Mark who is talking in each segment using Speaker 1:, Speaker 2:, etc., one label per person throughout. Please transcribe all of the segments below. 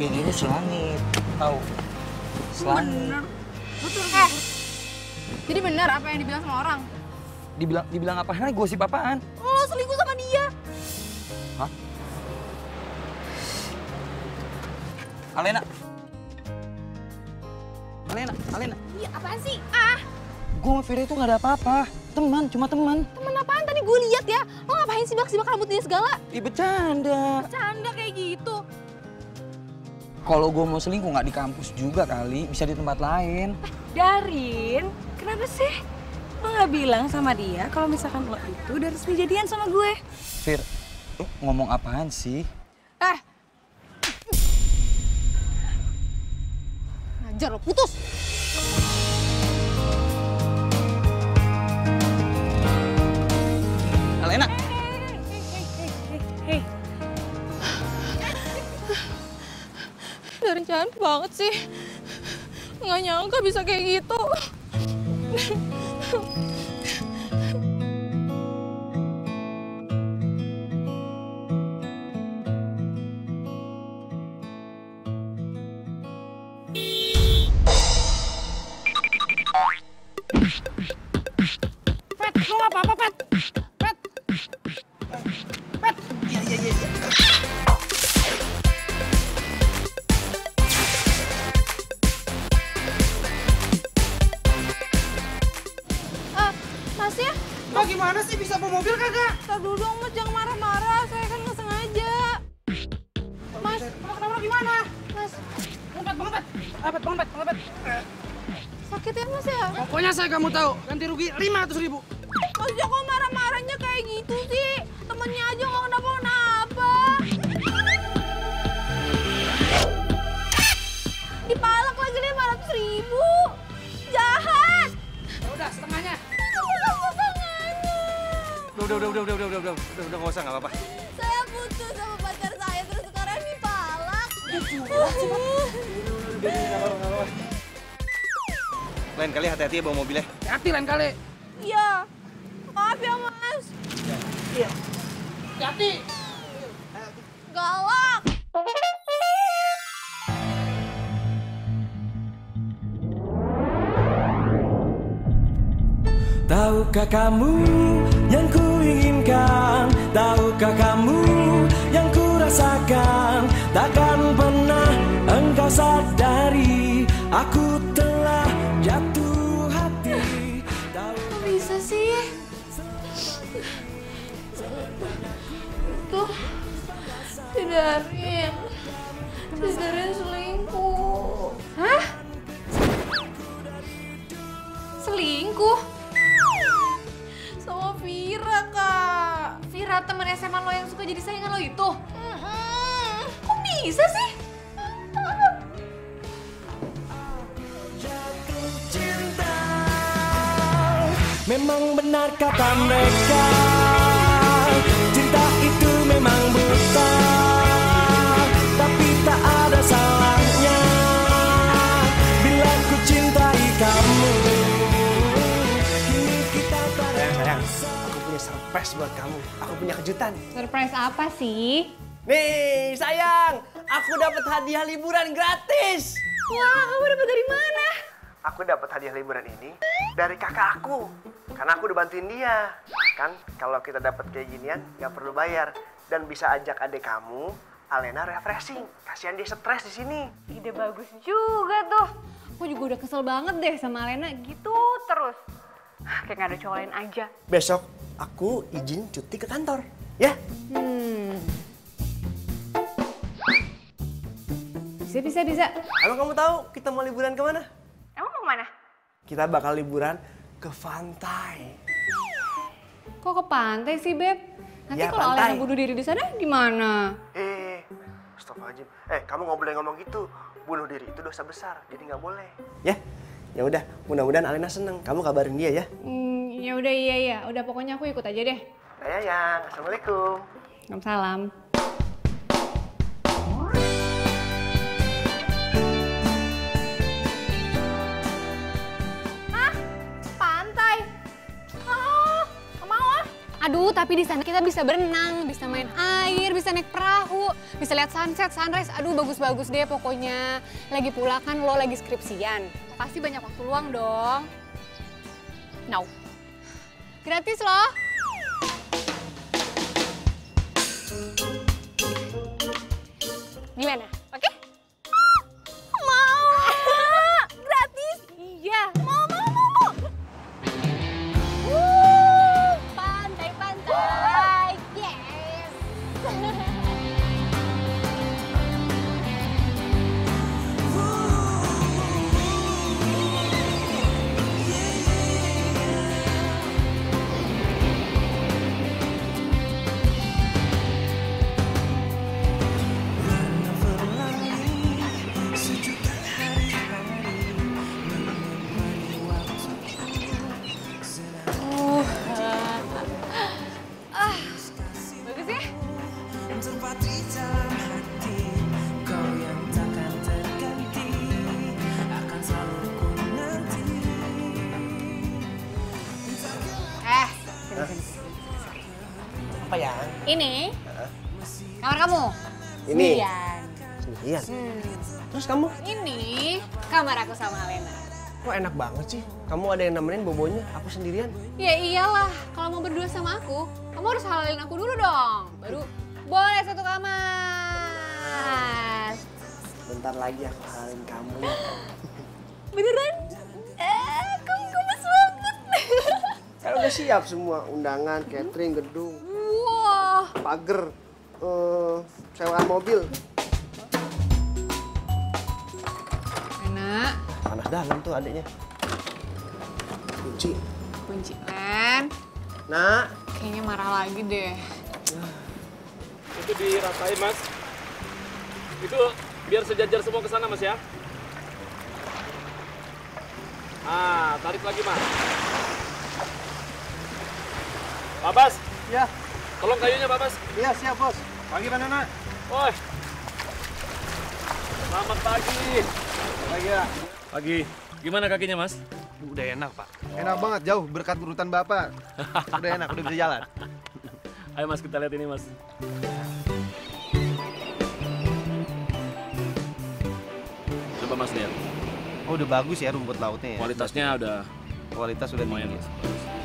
Speaker 1: Ini selangit, tahu? Selangit.
Speaker 2: Bener. Betul. Jadi benar apa yang dibilang sama orang?
Speaker 1: Dibilang apaan? Gosip apaan?
Speaker 2: Lo selingkuh sama dia.
Speaker 1: Hah? Alena.
Speaker 2: Iya, apaan sih?
Speaker 1: Gue sama Vira itu gak ada apa-apa. Teman, cuma teman.
Speaker 2: Temen apaan? Tadi gue lihat ya. Lo ngapain sih sibak rambutnya segala?
Speaker 1: Ih, bercanda.
Speaker 2: Canda kayak gitu.
Speaker 1: Kalau gue mau selingkuh nggak di kampus juga kali, bisa di tempat lain.
Speaker 3: Darin, kenapa sih lo nggak bilang sama dia kalau misalkan lo itu udah resmi jadian sama gue?
Speaker 1: Vir, lu ngomong apaan sih?
Speaker 2: Ngajar lo, putus.
Speaker 1: Alena.
Speaker 3: Hei,
Speaker 2: Darin jahat banget sih. Nggak nyangka bisa kayak gitu.
Speaker 3: Pet, lo nggak apa-apa, Pet? Pet.
Speaker 1: Iya.
Speaker 2: Mas ya?
Speaker 4: Mbak gimana sih bisa bawa mobil kagak?
Speaker 2: Tar dulu dong Mas, jangan marah-marah. Saya kan nggak sengaja. Mas,
Speaker 4: Kenapa gimana?
Speaker 2: Mas,
Speaker 4: Pengebet.
Speaker 2: sakit ya Mas ya?
Speaker 4: Pokoknya saya kamu tahu, ganti rugi 500.000.
Speaker 2: Mas kok marah-marahnya kayak gitu sih? Temennya aja nggak kenapa-kenapa. Dipalak lagi 500.000. Jahat.
Speaker 4: Ya udah setengahnya.
Speaker 5: Udah nggak usah, nggak apa-apa.
Speaker 2: Saya putus sama pacar saya terus sekarang dipalak.
Speaker 5: Lain kali hati-hati ya bawa mobilnya.
Speaker 4: Hati lain kali.
Speaker 2: Iya. Maaf ya Mas.
Speaker 4: Iya. Hati.
Speaker 2: Galak.
Speaker 6: Tahukah kamu yang kuinginkan? Tahukah kamu yang kurasakan? Takkan pernah engkau sadari aku telah jatuh hati.
Speaker 2: Kok bisa sih? Tuh, si Darin selingkuh. Hah? Selingkuh? Sama Vira, Kak. Vira temen SMA lo yang suka jadi saingan lo itu? Kok bisa sih?
Speaker 6: Jatuh cinta. Memang benar kata mereka, cinta itu memang buta, tapi tak ada salahnya bila ku cintai kamu. Kini kita tak ada.
Speaker 7: Sayang, aku punya surprise buat kamu. Aku punya kejutan.
Speaker 2: Surprise apa sih?
Speaker 7: Nih, sayang, aku dapat hadiah liburan gratis.
Speaker 2: Wah, kamu dapat dari mana?
Speaker 7: Aku dapat hadiah liburan ini dari kakak aku. Karena aku udah bantuin dia. Kan kalau kita dapat kayak ginian nggak perlu bayar dan bisa ajak adik kamu, Alena refreshing. Kasihan dia stres di sini.
Speaker 3: Ide bagus juga tuh.
Speaker 2: Aku juga udah kesel banget deh sama Alena gitu terus.
Speaker 3: Kayak nggak ada cowok lain aja.
Speaker 7: Besok aku izin cuti ke kantor, ya?
Speaker 2: Bisa.
Speaker 7: Kalau kamu tahu kita mau liburan kemana?
Speaker 3: Emang mau kemana?
Speaker 7: Kita bakal liburan ke pantai.
Speaker 2: Kok ke pantai sih, Beb? Nanti
Speaker 7: Ya,
Speaker 2: kalau
Speaker 7: pantai.
Speaker 2: Alena bunuh diri di sana gimana?
Speaker 7: Astagfirullahaladzim. Kamu nggak boleh ngomong gitu. Bunuh diri itu dosa besar, jadi nggak boleh. Ya udah, mudah-mudahan Alena seneng. Kamu kabarin dia ya.
Speaker 2: Ya udah iya. Udah pokoknya aku ikut aja deh.
Speaker 7: Yang, assalamualaikum.
Speaker 2: Waalaikumsalam. Pantai? Nggak mau ah. Aduh, tapi di sana kita bisa berenang, bisa main air, bisa naik perahu, bisa lihat sunset, sunrise. Aduh, bagus-bagus deh pokoknya. Lagi pula kan lo lagi skripsian. Pasti banyak waktu luang dong. No. Gratis loh. Gimana? Oke? Mau. Gratis? Iya. Mau. Pantai. Yes. Bagus ya?
Speaker 7: Apa ya?
Speaker 2: Ini kamar kamu.
Speaker 7: Ini.
Speaker 2: Sendirian.
Speaker 7: Sendirian. Terus kamu?
Speaker 2: Ini kamar aku sama Alena.
Speaker 7: Kok enak banget sih? Kamu ada yang nemenin bobonya, aku sendirian.
Speaker 2: Ya iyalah, kalau mau berdua sama aku, kamu harus halalin aku dulu dong. Baru boleh satu kamar.
Speaker 7: Bentar lagi aku halalin kamu.
Speaker 2: Beneran? Kamu gemes banget.
Speaker 7: Kan udah siap semua, undangan, catering, gedung,
Speaker 2: Wah,
Speaker 7: pagar, sewaan mobil.
Speaker 2: enak.
Speaker 7: Panas dalam tuh adiknya. Kunci.
Speaker 2: Kunci, Len.
Speaker 7: Nak.
Speaker 2: Kayaknya marah lagi deh.
Speaker 8: Itu dirasain, Mas. Itu biar sejajar semua ke sana, Mas ya. Ah, tarik lagi, Mas. Pak Bas.
Speaker 7: Ya.
Speaker 8: Tolong kayunya, Pak Bas.
Speaker 7: Iya, siap, Bos. Pagi, Pak Nana.
Speaker 8: Woi. Selamat pagi.
Speaker 7: Pagi ya.
Speaker 8: Pagi. Gimana kakinya, Mas?
Speaker 5: Udah enak, Pak.
Speaker 7: Enak banget, jauh berkat urutan Bapak. Udah enak, udah bisa jalan.
Speaker 8: Ayo, Mas, kita lihat ini, Mas. Coba, Mas, lihat.
Speaker 5: Oh, udah bagus ya rumput lautnya ya.
Speaker 8: Kualitasnya udah
Speaker 5: Kualitas udah
Speaker 8: lumayan,
Speaker 5: tinggi.
Speaker 8: Mas.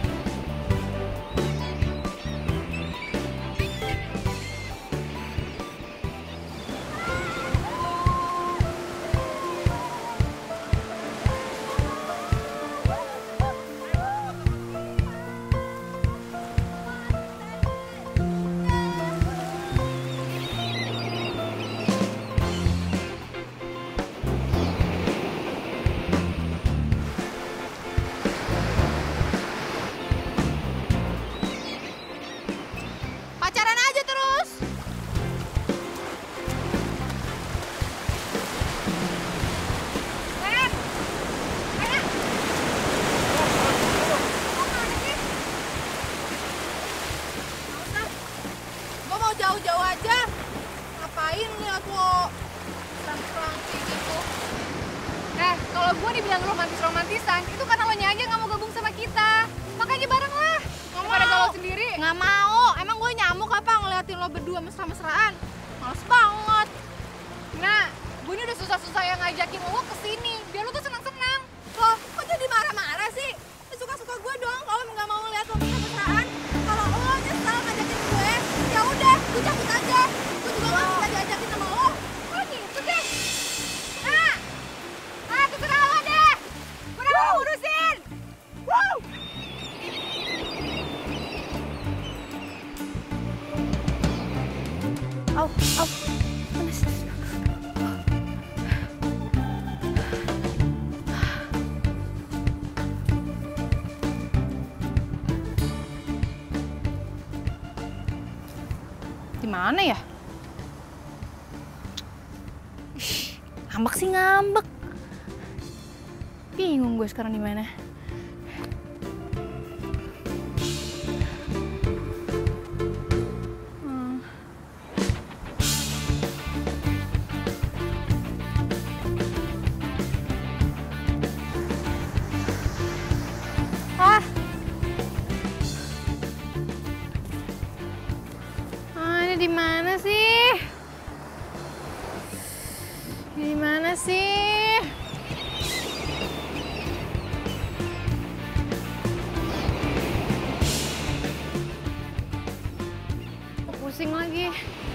Speaker 2: Pacaran aja terus. Len, ayo. Gue mau jauh-jauh aja. Ngapain lihat lo serang-serang kayak gitu? Kalau gue dibilang romantis-romantisan, itu karena lo aja nggak mau gabung sama kita. Makanya bareng lah. Daripada galau sendiri. Nggak mau. Emang gue nyamuk apa ngeliatin lo berdua mesra-mesraan? Males banget. Nah, gue ini udah susah-susah yang ngajakin lo kesini. Biar lo tuh senang-senang. Loh, kok jadi marah-marah sih? Suka-suka gue dong kalau nggak mau ngeliat lo mesra-mesraan. Kalau lo nyesel ngajakin gue, ya udah, gue cabut aja. Gue juga nggak bisa diajakin sama lo. Oh gitu deh. Nah, terserah lo deh. Gue udah mau ngurusin. Wow. Au, panas. Di mana ya? Ih, ngambek sih ngambek. Bingung gue sekarang di mana. di mana sih? Di mana sih? Pusing lagi.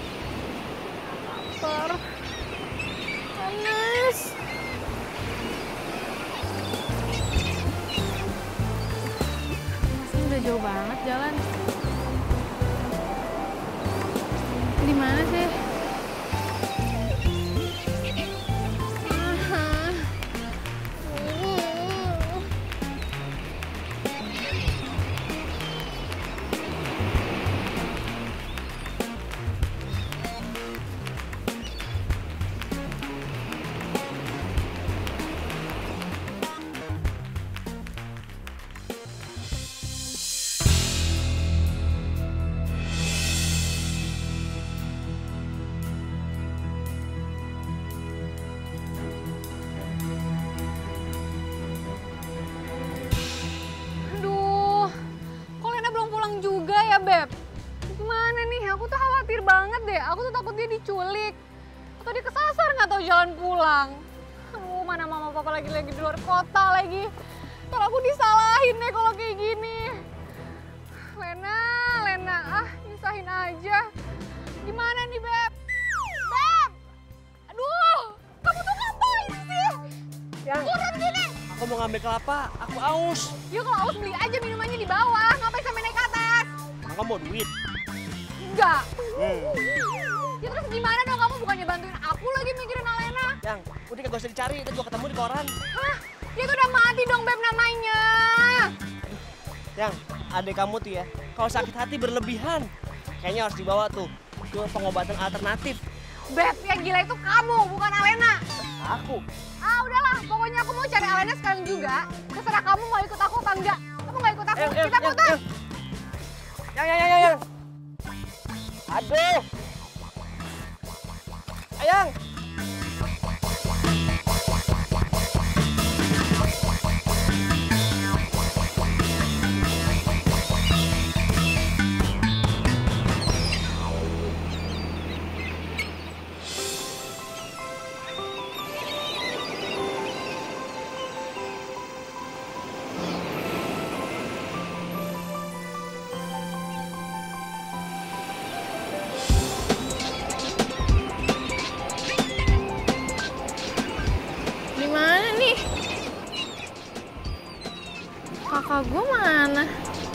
Speaker 2: Lapar. Panas. Masih udah jauh banget jalan. Di mana sih? Beb, gimana nih? Aku tuh khawatir banget deh. Aku tuh takut dia diculik. Atau dia kesasar nggak tahu jalan pulang. Aduh, mana mama papa lagi di luar kota lagi. Ntar aku disalahin deh kalau kayak gini. Lena, nyusahin aja. Gimana nih, Beb? Beb! Aduh, kamu tuh ngapain sih? Turun sini!
Speaker 7: Aku mau ngambil kelapa, aku aus.
Speaker 2: Ya kalau aus beli aja minumannya di bawah. Ngapain sampai naik ke atas?
Speaker 7: Kamu mau duit?
Speaker 2: Enggak. Ya terus gimana dong, kamu bukannya bantuin aku lagi mikirin Alena?
Speaker 7: Yang, udah gak usah dicari, itu gua ketemu di koran.
Speaker 2: Hah? Dia tuh udah mati dong, Beb, namanya.
Speaker 7: Yang, adik kamu tuh ya, kalau sakit hati berlebihan. Kayaknya harus dibawa tuh ke pengobatan alternatif.
Speaker 2: Beb, yang gila itu kamu, bukan Alena.
Speaker 7: Aku?
Speaker 2: Ah, udahlah. Pokoknya aku mau cari Alena sekarang juga. Terserah kamu mau ikut aku apa enggak. Kamu nggak ikut aku, kita putus.
Speaker 7: Yang. Aduh. Ayang.
Speaker 2: Kakak gue mana?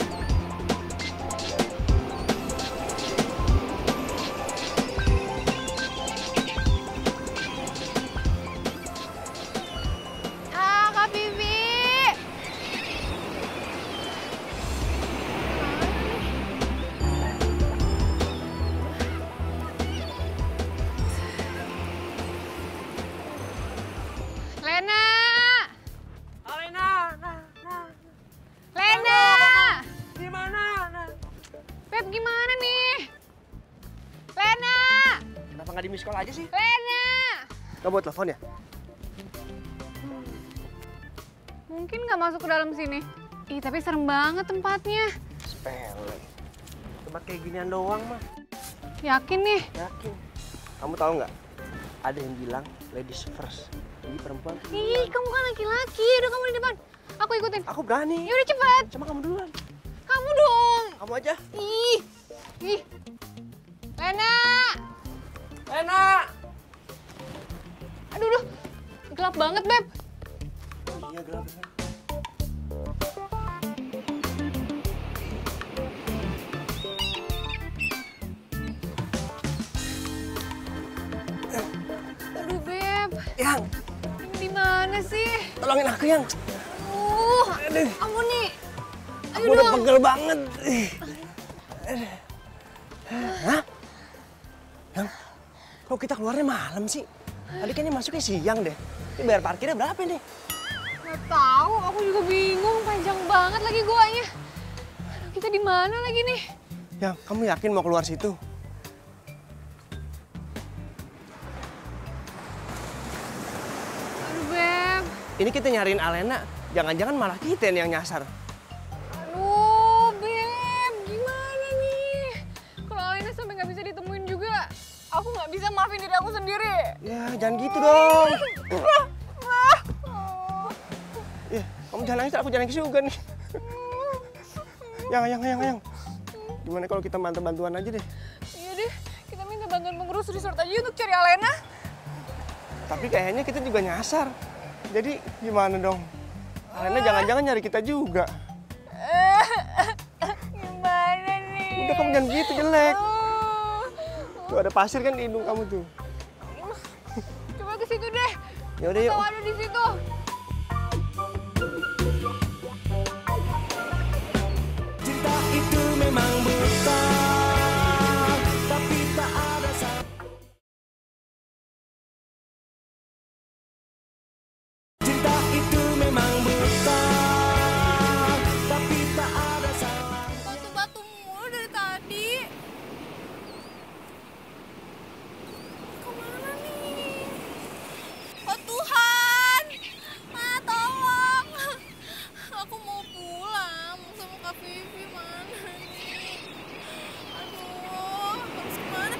Speaker 2: Ah, Kak Bibi. Lena. Gimana nih? Lena!
Speaker 7: Kenapa nggak di miss call aja sih?
Speaker 2: Lena!
Speaker 7: Kamu buat telepon ya?
Speaker 2: Mungkin nggak masuk ke dalam sini. Ih, tapi serem banget tempatnya.
Speaker 7: Sepele. Tempat kayak ginian doang mah.
Speaker 2: Yakin nih?
Speaker 7: Yakin. Kamu tahu nggak? Ada yang bilang ladies first. Jadi perempuan.
Speaker 2: Ih, kamu kan laki-laki. Udah, kamu di depan. Aku ikutin.
Speaker 7: Aku berani.
Speaker 2: Ya udah cepet.
Speaker 7: Cuma kamu duluan.
Speaker 2: Kamu dong.
Speaker 7: Kamu aja.
Speaker 2: Ih. Lena. Aduh. Gelap banget, Beb.
Speaker 7: Iya, gelap banget.
Speaker 2: Aduh, Beb.
Speaker 7: Yang.
Speaker 2: Di mana sih?
Speaker 7: Tolongin aku, Yang.
Speaker 2: Kamu nih.
Speaker 7: Aku udah pegel banget. Hah? Yang, kok kita keluarnya malam sih? Tadi kayaknya masuknya siang deh. Ini bayar parkirnya berapa nih?
Speaker 2: Nggak tahu, aku juga bingung. Panjang banget lagi guanya. Aduh, kita di mana lagi nih?
Speaker 7: Yang, kamu yakin mau keluar situ?
Speaker 2: Aduh, Beb.
Speaker 7: Ini kita nyariin Alena. Jangan-jangan malah kita yang nyasar.
Speaker 2: Aduh, Beb. Gimana nih? Kalau Alena sampai nggak bisa ditemuin Aku nggak bisa maafin diri aku sendiri.
Speaker 7: Ya, jangan gitu dong. Ya, kamu jangan nangis, aku jangan nangis juga nih. Yang. Gimana kalau kita minta bantuan aja deh?
Speaker 2: Iya deh, kita minta bantuan pengurus resort aja untuk cari Alena.
Speaker 7: Tapi kayaknya kita juga nyasar. Jadi gimana dong? Alena jangan-jangan nyari kita juga.
Speaker 2: Gimana nih?
Speaker 7: Udah kamu jangan gitu, jelek. Tuh ada pasir kan di hidung kamu tuh.
Speaker 2: Coba ke situ deh.
Speaker 7: Ya udah yuk.
Speaker 2: Tahu ada di situ.
Speaker 6: Cinta itu memang buta, tapi tak ada Cinta itu memang buta, tapi tak ada salah.
Speaker 2: Batu-batu mulu dari tadi. Kemana nih? Oh Tuhan, tolong. Aku mau pulang sama Kak Vivi, mana nih? Aduh, harus kemana?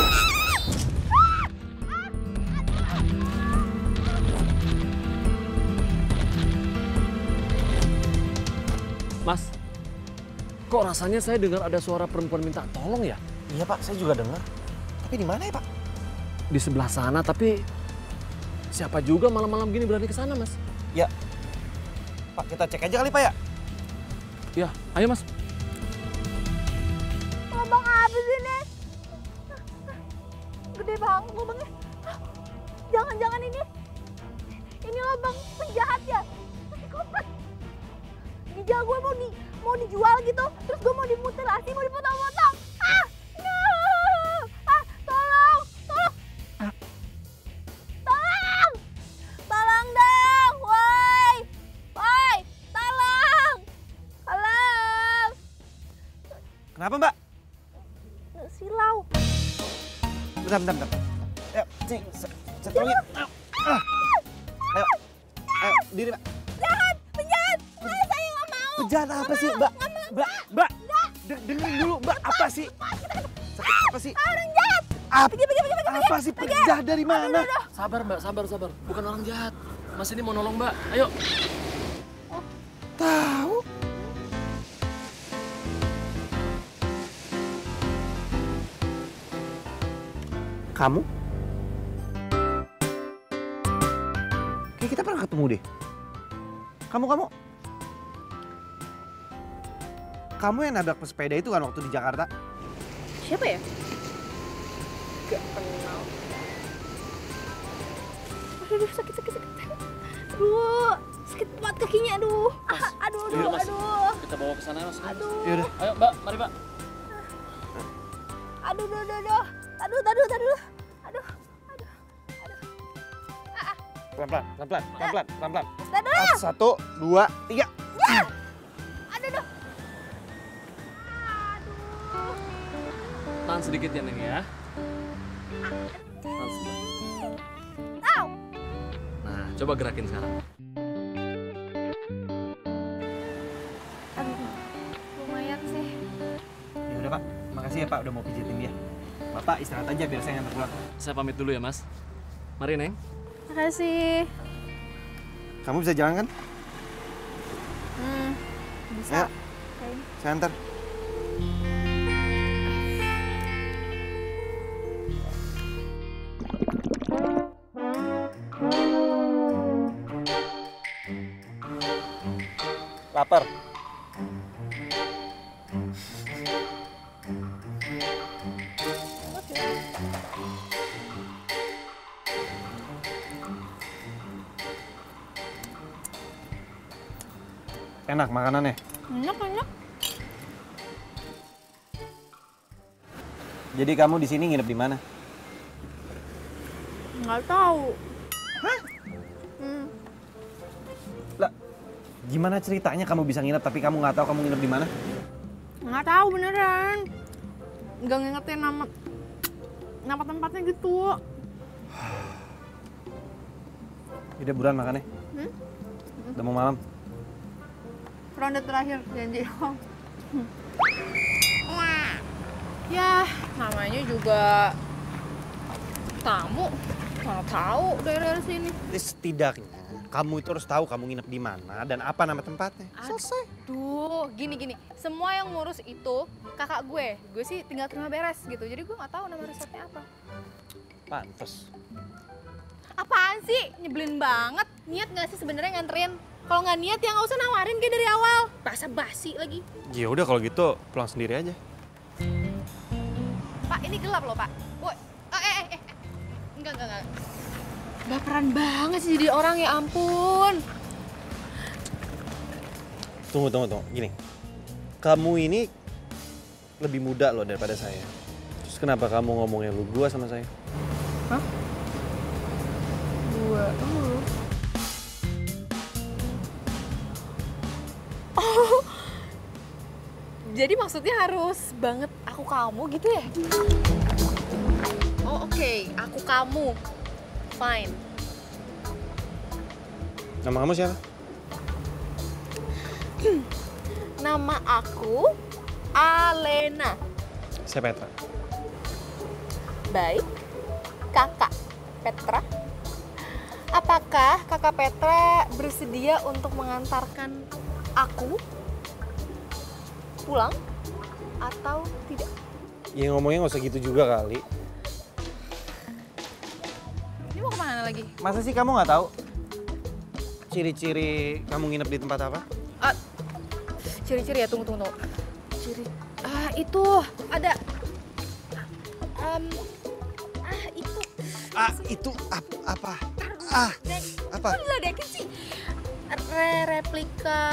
Speaker 8: Mas, kok rasanya saya dengar ada suara perempuan minta tolong ya?
Speaker 5: Iya Pak, saya juga dengar. Tapi di mana ya Pak?
Speaker 8: Di sebelah sana, tapi siapa juga malam-malam gini berani ke sana, Mas?
Speaker 5: Ya, Pak kita cek aja kali Pak ya?
Speaker 8: Ya, ayo Mas.
Speaker 2: Lubang apa sih ini? Gede banget lubangnya. Jangan-jangan ini lubang penjahat ya? Komplek. Ginjal gue mau dijual gitu, terus gue mau dimutilasi, mau dipotong-potong. No! Tolong! Tolong dong, woi! Tolong!
Speaker 5: Kenapa Mbak?
Speaker 2: Silau.
Speaker 5: Bentar. Ayo, sini, saya tolongin. Ayo, diri Mbak.
Speaker 2: Penjahat! Saya nggak mau.
Speaker 5: Penjahat apa sih Mbak? Mbak, dengerin dulu Mbak, apa sih? Sakit apa sih?
Speaker 2: Orang jahat! Pergi.
Speaker 5: Apa sih penjahat dari mana?
Speaker 8: Sabar Mbak, sabar. Bukan orang jahat. Mas ini mau nolong Mbak, ayo.
Speaker 5: Tahu? Kamu? Kayak kita pernah ketemu deh. Kamu yang nabrak pesepeda itu kan waktu di Jakarta?
Speaker 2: Siapa ya? Gak kenal. Aduh, sakit. Aduh, sakit banget kakinya, aduh.
Speaker 8: Yaudah, Mas.
Speaker 2: Aduh.
Speaker 8: Kita bawa ke sana ya Mas.
Speaker 2: Aduh.
Speaker 5: Yaudah.
Speaker 8: Ayo Mbak, mari Mbak.
Speaker 2: Aduh. Aduh.
Speaker 5: Pelan-pelan.
Speaker 2: Aduh.
Speaker 5: 1, 2, 3.
Speaker 2: Aduh.
Speaker 8: Tahan sedikit ya Neng ya. Tahan sedikit.
Speaker 2: Au.
Speaker 8: Nah, coba gerakin sekarang.
Speaker 2: Aduh. Lumayan sih.
Speaker 5: Ya udah Pak, makasih ya Pak udah mau pijitin dia. Bapak istirahat aja biar saya ngantar pulang.
Speaker 8: Saya pamit dulu ya Mas. Mari Neng.
Speaker 2: Makasih.
Speaker 5: Kamu bisa jalan kan?
Speaker 2: Bisa.
Speaker 5: Ayo, saya antar. Lapar. Enak makanannya?
Speaker 2: Enak.
Speaker 5: Jadi kamu di sini nginep di mana?
Speaker 2: Nggak tahu.
Speaker 5: Lah, gimana ceritanya kamu bisa nginep tapi kamu nggak tahu kamu nginep di mana?
Speaker 2: Nggak tahu beneran. Nggak ngingetin nama tempatnya gitu.
Speaker 5: Udah buruan makannya. Udah mau malam.
Speaker 2: Ronde terakhir janji. Ya, namanya juga tamu. Mana tahu daerah sini.
Speaker 5: Setidaknya kamu itu harus tahu kamu nginep di mana dan apa nama tempatnya. Selesai.
Speaker 2: Tuh, gini. Semua yang ngurus itu kakak gue. Gue sih tinggal terima beres gitu. Jadi gue nggak tahu nama resortnya apa.
Speaker 5: Pantes.
Speaker 2: Apaan sih? Nyebelin banget. Niat nggak sih sebenarnya nganterin? Kalau nggak niat ya nggak usah nawarin kayak dari awal. Basa-basi lagi.
Speaker 5: Ya udah kalau gitu pulang sendiri aja.
Speaker 2: Pak, ini gelap loh, Pak. Woi, enggak. Baperan banget sih jadi orang, ya ampun.
Speaker 5: Tunggu. Gini, kamu ini lebih muda loh daripada saya. Terus kenapa kamu ngomongnya lu gua sama saya?
Speaker 2: Hah? Gua, lu? Oh, jadi maksudnya harus banget aku kamu gitu ya? Oh oke, aku kamu. Fine.
Speaker 5: Nama kamu siapa?
Speaker 2: Nama aku Alena.
Speaker 5: Saya Petra.
Speaker 2: Baik, kakak Petra. Apakah kakak Petra bersedia untuk mengantarkan aku pulang atau tidak?
Speaker 5: Ya ngomongnya nggak usah gitu juga kali.
Speaker 2: Ini mau kemana lagi?
Speaker 5: Masa sih kamu nggak tahu ciri-ciri kamu nginep di tempat apa?
Speaker 2: Ciri-ciri ya, tunggu. Ciri, itu ada. Itu.
Speaker 5: Itu apa? Apa?
Speaker 2: Kok diledekin sih? Replika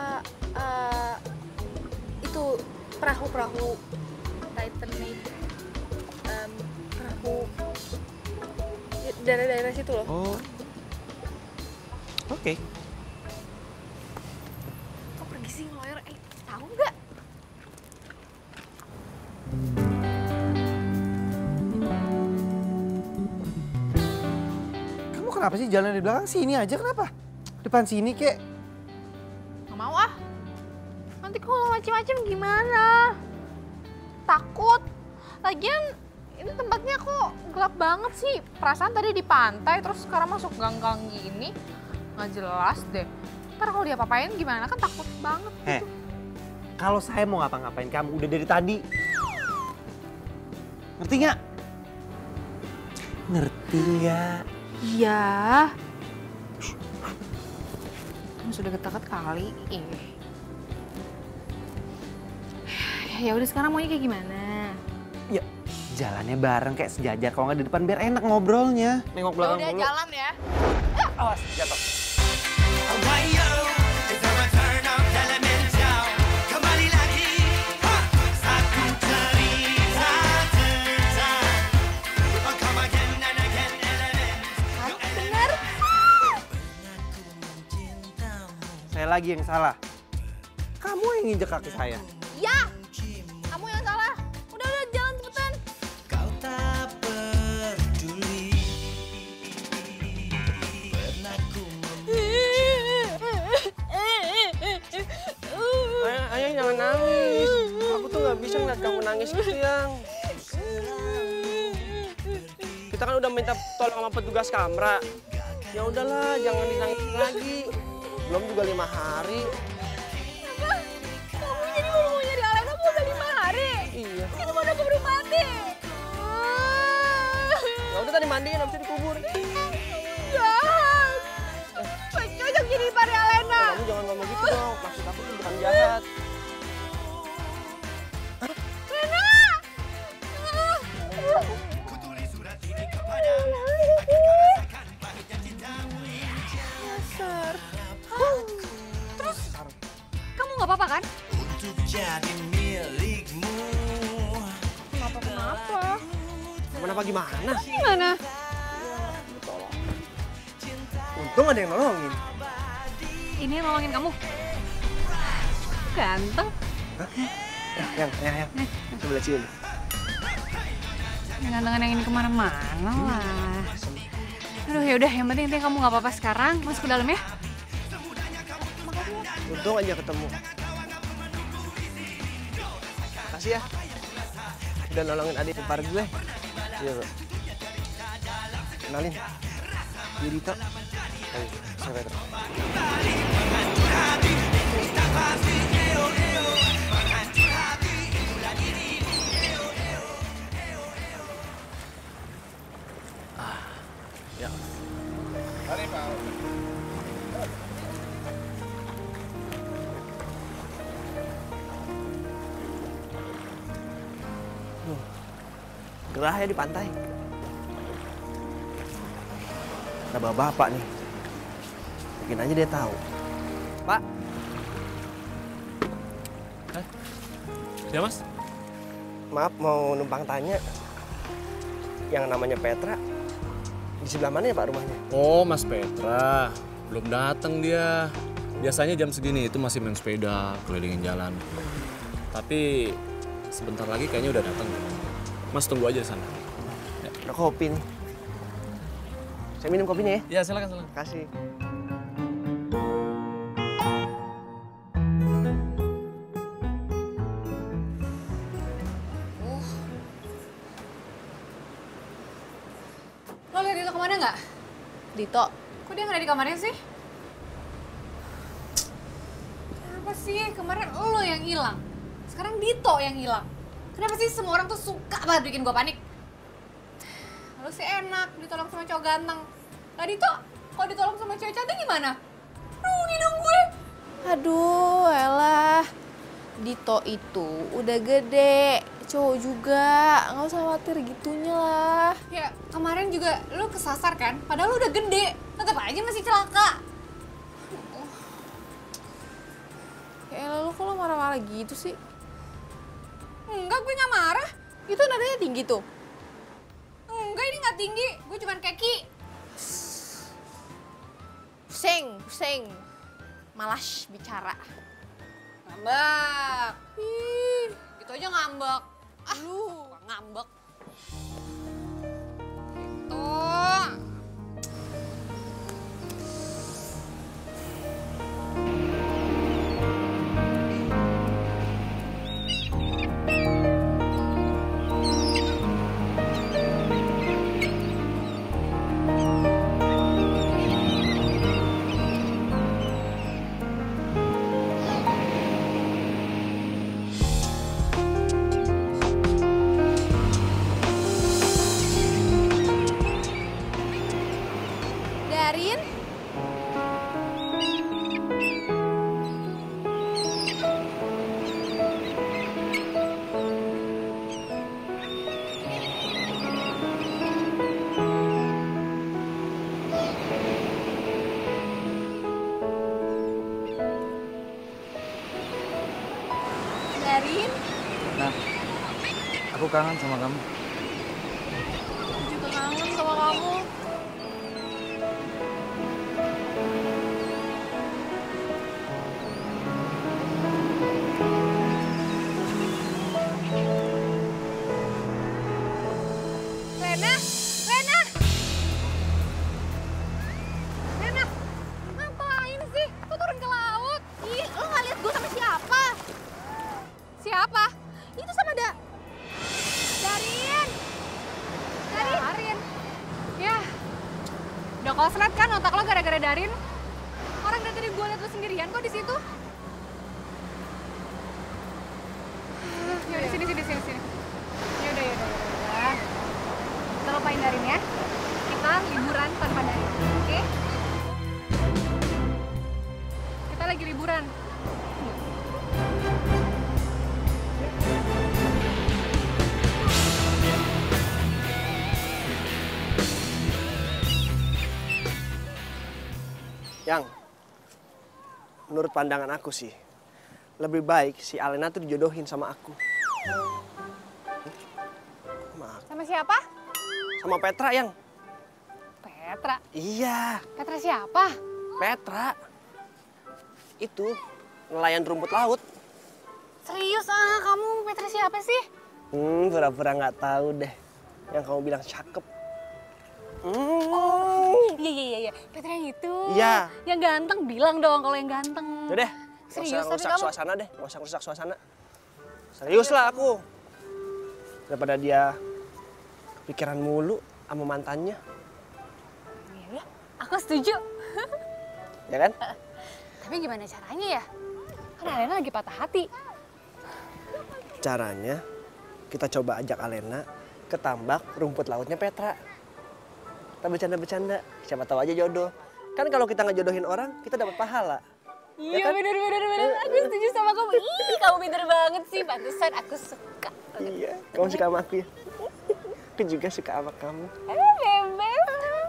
Speaker 2: itu perahu Titanic, perahu daerah-daerah situ loh.
Speaker 5: Oh, oke.
Speaker 2: Kok pergi sih lawyer? Tahu nggak?
Speaker 5: Kamu kenapa sih jalan di belakang sini aja? Kenapa? Depan sini kek.
Speaker 2: Nggak mau ah. Nanti kalau macem-macem gimana? Takut. Lagian ini tempatnya kok gelap banget sih. Perasaan tadi di pantai terus sekarang masuk gang-gang gini. Nggak jelas deh. Ntar kalau dia apain gimana, kan takut banget gitu.
Speaker 5: Kalau saya mau ngapa-ngapain kamu udah dari tadi. Ngerti nggak? Ngerti nggak?
Speaker 2: Iya. Kamu sudah deket kali. Ya udah, sekarang maunya kayak gimana?
Speaker 5: Ya, jalannya bareng kayak sejajar. Kalau nggak di depan biar enak ngobrolnya. Nengok belakang
Speaker 2: Udah
Speaker 5: dulu.
Speaker 2: jalan ya.
Speaker 5: Awas, jatuh.
Speaker 2: Bener.
Speaker 5: Saya lagi yang salah. Kamu yang nginjek kaki saya.
Speaker 2: Ya, kamu yang salah. Udah jalan cepetan.
Speaker 6: Kau tak peduli. Pernah ku
Speaker 7: Ayang jangan nangis. Aku tuh nggak bisa ngeliat kamu nangis gitu, Yang. Kita kan udah minta tolong sama petugas kamera. Ya udahlah, jangan dinangis lagi. Belum juga 5 hari.
Speaker 2: Apa? Kamu jadi mau nyari Alena mau udah 5 hari?
Speaker 7: Iya.
Speaker 2: Kita mau udah keburu mati.
Speaker 7: Ya udah tadi mandiin, habis itu dikubur.
Speaker 2: Jahat. Gak cocok jadi pari Alena.
Speaker 7: Kamu jangan ngomong gitu dong. Maksud aku tuh bukan jahat.
Speaker 2: Lena! Dasar. Terus, kamu gak apa-apa kan?
Speaker 6: untuk jadi milikmu.
Speaker 2: Kenapa?
Speaker 7: Kenapa gimana?
Speaker 2: Gimana?
Speaker 7: Untung ada yang nolongin.
Speaker 2: Ini yang nolongin kamu. Ganteng.
Speaker 7: Yang. Coba lihat sini.
Speaker 2: Gantengan yang ini kemana-mana lah. Aduh yaudah, yang penting intinya kamu gak apa-apa sekarang. Masuk ke dalam ya.
Speaker 7: Untung aja ketemu. Makasih ya. Udah nolongin adik ipar gue. Iya, Bro. Kenalin, ini Dito.
Speaker 5: Hai, saya Petra. Ya.
Speaker 7: Gerah ya di pantai. Ada bapak nih. Mungkin aja dia tahu. Pak,
Speaker 8: Ya mas?
Speaker 7: maaf mau numpang tanya. Yang namanya Petra, di sebelah mana ya Pak rumahnya?
Speaker 8: Oh Mas Petra, belum datang dia. Biasanya jam segini itu masih main sepeda, kelilingin jalan. Tapi sebentar lagi kayaknya udah datang. Mas tunggu aja di sana.
Speaker 7: Ada kopi nih. Saya minum kopinya ya.
Speaker 8: Ya silakan silakan.
Speaker 7: Kasih.
Speaker 2: Lo lihat Dito kemana nggak? Dito, kok dia nggak ada di kamarnya sih? Kenapa sih? Kemarin lo yang hilang. Sekarang Dito yang hilang. Kenapa sih semua orang tuh suka banget bikin gue panik? Lo sih enak ditolong sama cowok ganteng. Lah Dito, kalau ditolong sama cewek cantik gimana? Rugi dong gue.
Speaker 9: Aduh, elah. Dito itu udah gede, cowok juga. Nggak usah khawatir gitunya lah.
Speaker 2: Ya, kemarin juga lo kesasar kan? Padahal lo udah gede. Tetap aja masih celaka.
Speaker 9: Ya elah, lu kok lo marah-marah gitu sih?
Speaker 2: Enggak, gue nggak marah.
Speaker 9: Itu nadanya tinggi tuh.
Speaker 2: Enggak, ini nggak tinggi. Gue cuman keki.
Speaker 9: Pusing. Malas bicara.
Speaker 2: Ngambek. Ih, gitu aja ngambek. Lu ngambek. Gitu.
Speaker 9: Darin? Darin?
Speaker 1: Nah, aku kangen sama kamu.
Speaker 9: Aku juga kangen sama kamu.
Speaker 2: Rena, Rena, Rena, ngapain sih? Kok turun ke laut?
Speaker 9: Ih, lo nggak lihat gue sama siapa?
Speaker 2: Siapa?
Speaker 9: Itu sama
Speaker 2: Darin. Darin. Ya, udah koslet kan otak lo gara-gara Darin? Orang dari tadi gue liat lo sendirian kok di situ. Yaudah, sini. Yaudah. Kita lupain Darin ya. Kita liburan tanpa Darin, oke? Kita lagi liburan.
Speaker 7: Yang, menurut pandangan aku sih, lebih baik si Alena tuh dijodohin sama aku.
Speaker 2: Sama siapa?
Speaker 7: Sama Petra, Yang.
Speaker 2: Petra.
Speaker 7: Iya,
Speaker 2: Petra siapa?
Speaker 7: Petra. Itu, nelayan rumput laut.
Speaker 2: Serius kamu Petra siapa sih?
Speaker 7: Pura-pura nggak tahu deh. Yang kamu bilang cakep.
Speaker 2: Iya. Petra yang itu.
Speaker 7: Iya.
Speaker 2: Yang ganteng bilang dong kalau yang ganteng.
Speaker 7: Udah,
Speaker 2: Serius,
Speaker 7: nggak usah
Speaker 2: tapi
Speaker 7: rusak
Speaker 2: kamu-
Speaker 7: suasana deh. Nggak usah rusak suasana. Serius lah aku. Daripada dia kepikiran mulu sama mantannya.
Speaker 2: Aku setuju.
Speaker 7: Ya kan?
Speaker 2: Tapi gimana caranya ya? Kan Alena lagi patah hati.
Speaker 7: Caranya kita coba ajak Alena ke tambak rumput lautnya Petra. Kita bercanda-bercanda, siapa tahu aja jodoh. Kan kalau kita ngejodohin orang, kita dapat pahala.
Speaker 2: Iya,
Speaker 7: kan?
Speaker 2: bener. Aku setuju sama kamu. Ih, kamu pinter banget sih. Pantesan aku suka.
Speaker 7: Iya, kamu suka sama aku ya? Aku juga suka sama kamu.
Speaker 2: Bebek.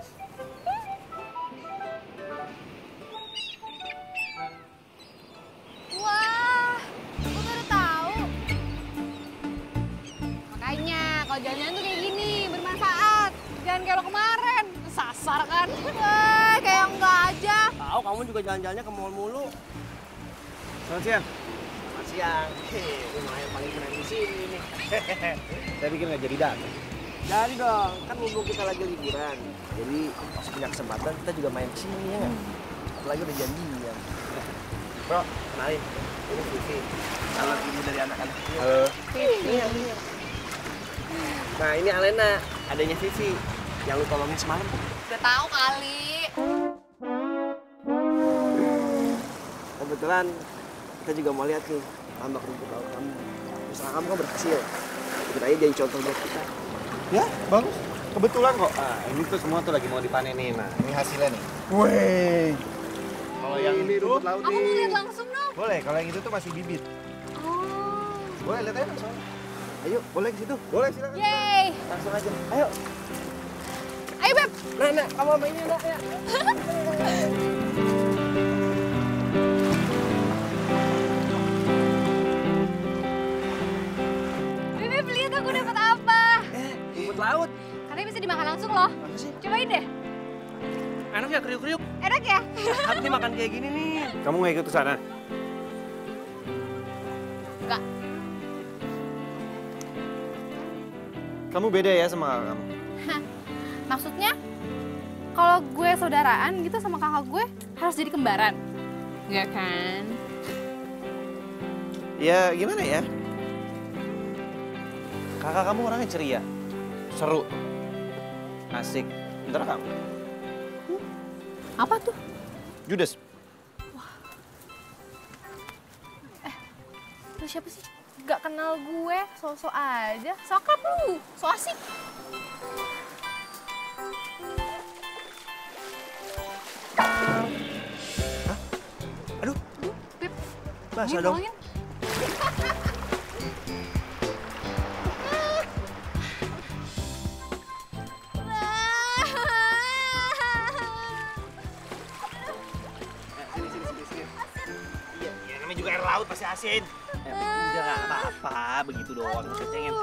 Speaker 2: Wah, aku baru tahu. Makanya kalau jalan-jalan tuh kayak gini, bermanfaat. Jangan kayak lo kemarin, sasar kan? Kayak enggak aja.
Speaker 7: Tahu kamu juga jalan-jalannya ke mall mulu.
Speaker 5: Selamat siang.
Speaker 7: Selamat siang. Lumayan paling keren di sini nih.
Speaker 5: Saya pikir nggak jadi datang.
Speaker 7: Jadi dong, kan mumpung kita lagi liburan. Jadi pas punya kesempatan kita juga main ke sini ya nggak? Apalagi udah janjian. Bro, kenalin. Ini Vivi. Calon ibu dari anak-anak.
Speaker 5: Halo.
Speaker 7: Iya. Nah ini Alena, adanya Vivi. Yang lu tolongin semalam.
Speaker 2: Udah tahu kali.
Speaker 7: Kebetulan kita juga mau lihat nih tambak rumput laut kamu. Usaha kamu kan berhasil. Kita aja jadi contoh buat kita.
Speaker 5: Ya, bagus. Kebetulan kok. Ah, ini tuh semua tuh lagi mau dipanenin. Nah, ini hasilnya nih. Wih. Kalau yang
Speaker 7: ini
Speaker 5: itu,
Speaker 7: rumput laut
Speaker 2: Aku mau
Speaker 7: nih.
Speaker 2: lihat langsung dong.
Speaker 5: boleh. Kalau yang itu tuh masih bibit.
Speaker 2: Oh.
Speaker 5: Boleh lihat aja langsung.
Speaker 7: Ayo, boleh ke situ.
Speaker 5: Boleh silakan.
Speaker 2: Yeay.
Speaker 7: Langsung aja. Ayo.
Speaker 2: Ayo, Beb.
Speaker 7: Nah, kamu sama ini udah ya.
Speaker 2: Beb, lihat aku dapat apa.
Speaker 7: Rumput laut.
Speaker 2: Katanya bisa dimakan langsung loh.
Speaker 7: Apa sih?
Speaker 2: Cobain deh.
Speaker 7: Enak ya kriuk-kriuk.
Speaker 2: Enak ya?
Speaker 7: Aku nih makan kayak gini nih.
Speaker 5: Kamu nggak ikut ke sana?
Speaker 2: Enggak.
Speaker 5: Kamu beda ya sama kakak kamu.
Speaker 2: Maksudnya kalau gue saudaraan gitu sama kakak gue harus jadi kembaran. Enggak kan?
Speaker 5: Ya gimana ya? Kakak kamu orangnya ceria, seru, asik. Bentar kamu.
Speaker 2: Apa tuh?
Speaker 5: Judas.
Speaker 2: Lu siapa sih? Gak kenal gue, so-so aja. Sokap lu, so asik.
Speaker 7: Aduh,
Speaker 2: Beb,
Speaker 7: basah
Speaker 2: ini
Speaker 7: dong.
Speaker 2: tolongin.
Speaker 5: Iya, namanya juga air laut pasti asin. Udah nggak apa-apa, begitu doang. Cengeng.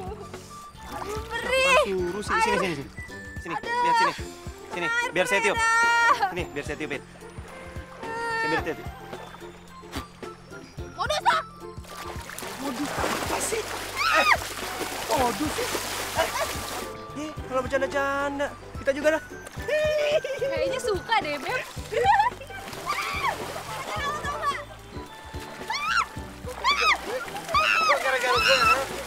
Speaker 5: Suruh sini. Sini, lihat sini. Sini, biar saya tiup. Sini, biar saya tiupin. Saya biar tiup.
Speaker 2: Modus ah!
Speaker 7: Modus apa sih? Modus sih? Kalau bercanda-canda, kita juga dah.
Speaker 2: Kayaknya suka deh, Beb.
Speaker 5: Gara-gara gue.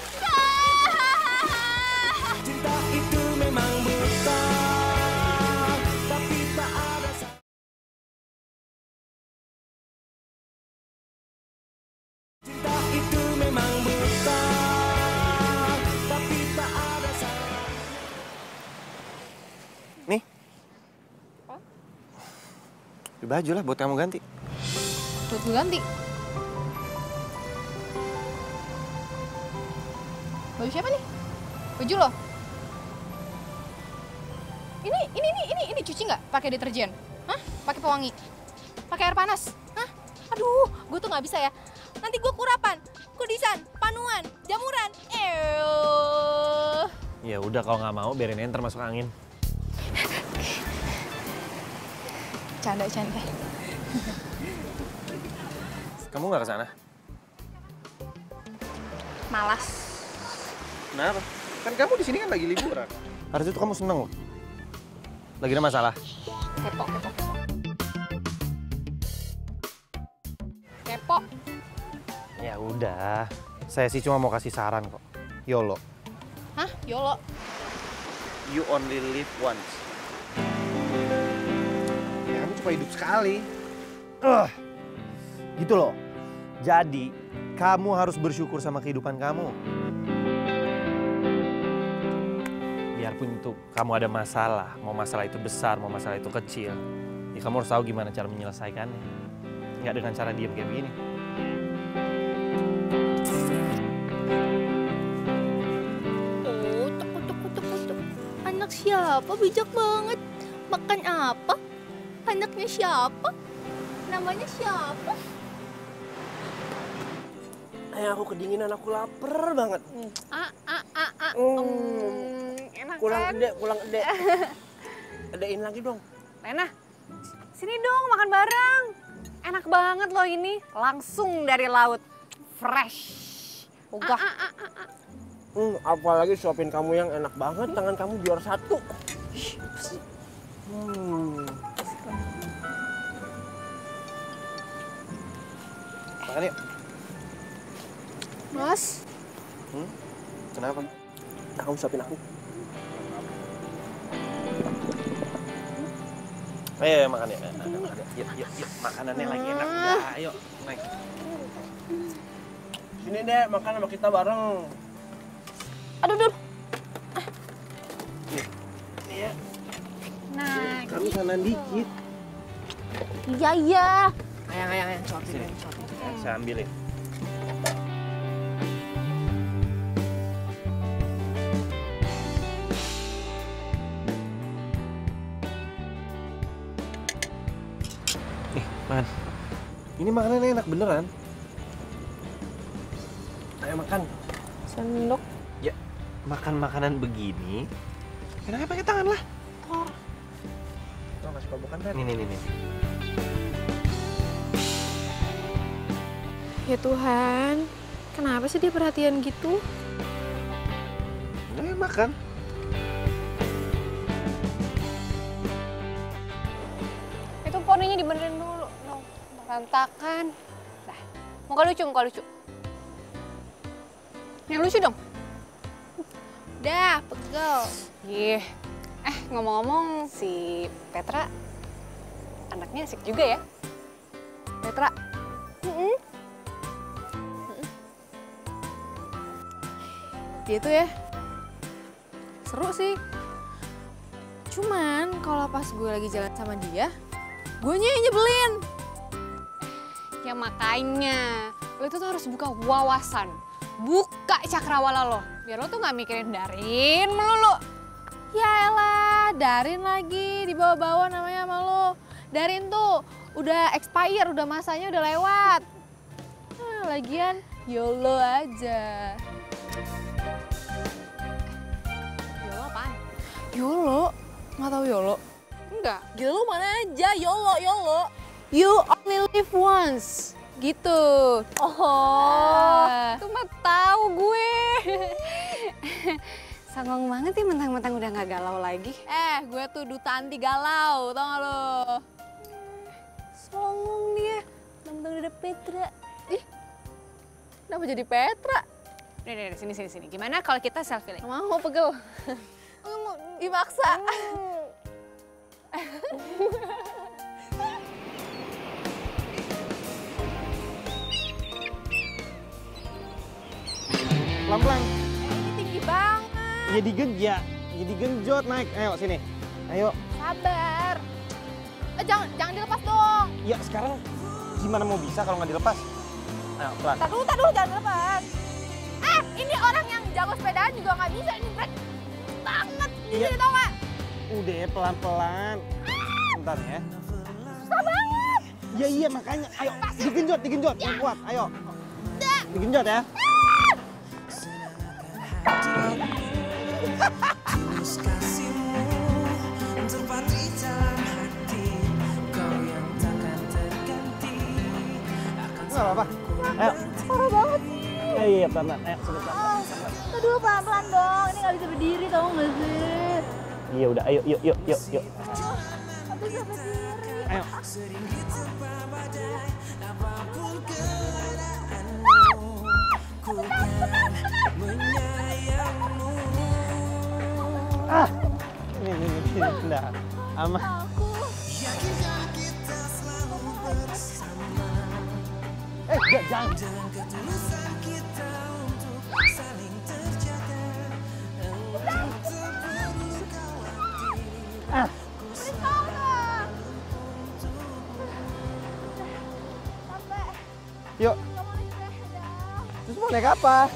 Speaker 6: Cinta itu memang buta, tapi tak ada Cinta itu memang buta, tapi tak ada
Speaker 5: Nih. Di baju lah buat kamu ganti.
Speaker 2: Buat gue ganti. Baju siapa nih? Baju lo? Ini cuci nggak? Pakai deterjen? Hah? Pakai pewangi? Pakai air panas? Hah? Aduh, gue tuh nggak bisa ya. Nanti gue kurapan, kudisan, panuan, jamuran.
Speaker 5: Ya udah kalau nggak mau biarin enter masuk angin.
Speaker 2: Canda.
Speaker 5: Kamu nggak kesana?
Speaker 2: Malas.
Speaker 5: Kenapa? Kan kamu di sini kan lagi liburan. Harusnya tuh kamu seneng loh. Lagi ada masalah?
Speaker 2: Kepo.
Speaker 5: Ya udah. Saya sih cuma mau kasih saran kok. YOLO.
Speaker 2: Hah? YOLO?
Speaker 5: You only live once. cuma hidup sekali.
Speaker 7: Gitu loh. Jadi, kamu harus bersyukur sama kehidupan kamu. Biarpun itu kamu ada masalah, mau masalah itu besar, mau masalah itu kecil, ya kamu harus tahu gimana cara menyelesaikannya. Nggak dengan cara diam kayak begini.
Speaker 9: Anak siapa? Bijak banget. Makan apa? Anaknya siapa? Namanya siapa?
Speaker 7: Aku kedinginan, aku lapar banget.
Speaker 2: Enak
Speaker 7: Pulang
Speaker 2: kan?
Speaker 7: ede, pulang ede. Edein lagi dong.
Speaker 2: Lena, sini dong makan bareng. Enak banget loh ini, langsung dari laut. Fresh. Ogah.
Speaker 7: Apalagi suapin kamu yang enak banget, tangan kamu juara 1. Makan yuk.
Speaker 9: Mas,
Speaker 7: Kenapa? Nah, kamu suapin aku. Ayo, makan ya. Yuk, makanannya lagi enak. Ya, ayo, naik. Sini deh, makan sama kita bareng.
Speaker 9: aduh.
Speaker 7: Nih ya.
Speaker 2: Nah,
Speaker 7: Kamu kanan dikit.
Speaker 9: Iya.
Speaker 2: ayang, suapin.
Speaker 7: Saya ambil ya. Nih, makan. Ini makanannya enak beneran. Ayo makan.
Speaker 9: Sendok.
Speaker 7: Ya, makan makanan begini. Enaknya pakai tangan lah. Tuh, kasih kobokan kan? Nih.
Speaker 9: Ya Tuhan, kenapa sih dia perhatian gitu?
Speaker 7: Udah, makan.
Speaker 2: Itu poninya dibenerin dulu. No, berantakan. Dah, muka lucu. Yang lucu dong.
Speaker 9: Dah, pegel.
Speaker 2: Ih, ngomong-ngomong si Petra anaknya asik juga ya. Petra.
Speaker 9: Dia tuh ya, seru sih. Cuman kalau pas gue lagi jalan sama dia, guenya yang nyebelin.
Speaker 2: Ya makanya, lo itu tuh harus buka wawasan. Buka cakrawala lo. Biar lo tuh gak mikirin Darin melulu.
Speaker 9: Ya elah, Darin lagi dibawa-bawa namanya sama lo. Darin tuh udah expired, udah masanya udah lewat. Lagian YOLO aja.
Speaker 2: YOLO apaan?
Speaker 9: YOLO? Nggak tahu YOLO?
Speaker 2: Enggak.
Speaker 9: Gila lu mana aja, YOLO. You only live once. Gitu.
Speaker 2: Itu mah tahu gue. Songong banget ya mentang-mentang udah gak galau lagi.
Speaker 9: Gue tuh duta anti galau, tau gak lo?
Speaker 2: Songong dia.
Speaker 9: Mentang udah Petra. Ih, kenapa jadi Petra?
Speaker 2: Udah, sini. Gimana kalau kita selfie lagi?
Speaker 9: Mau pegel. Dipaksa.
Speaker 7: Pelan-pelan.
Speaker 9: Ini tinggi banget.
Speaker 7: Jadi genjot naik. Ayo sini. Ayo.
Speaker 9: Sabar. Jangan dilepas dong.
Speaker 7: Ya sekarang gimana mau bisa kalau nggak dilepas? Ayo pelan.
Speaker 9: Tar dulu, jangan dilepas. Ini orang yang jago sepedaan juga nggak bisa. Ini berat banget. Di sini tau nggak?
Speaker 7: Udah pelan-pelan. Bentar ya.
Speaker 9: Susah banget.
Speaker 7: Iya makanya. Ayo digenjot. Yang kuat. Ayo. Digenjot ya. Nggak apa-apa. Ayo.
Speaker 9: Parah banget.
Speaker 7: Iya, pelan-pelan. Ayo, sebentar.
Speaker 9: Aduh, pelan-pelan dong. Ini nggak bisa berdiri, tau nggak sih?
Speaker 7: Iya, udah. Ayo, yuk.
Speaker 9: Nggak bisa berdiri.
Speaker 7: Ayo. Ini. Nah, aman.
Speaker 5: Enggak, jangan. Yuk. Terus mau naik apa?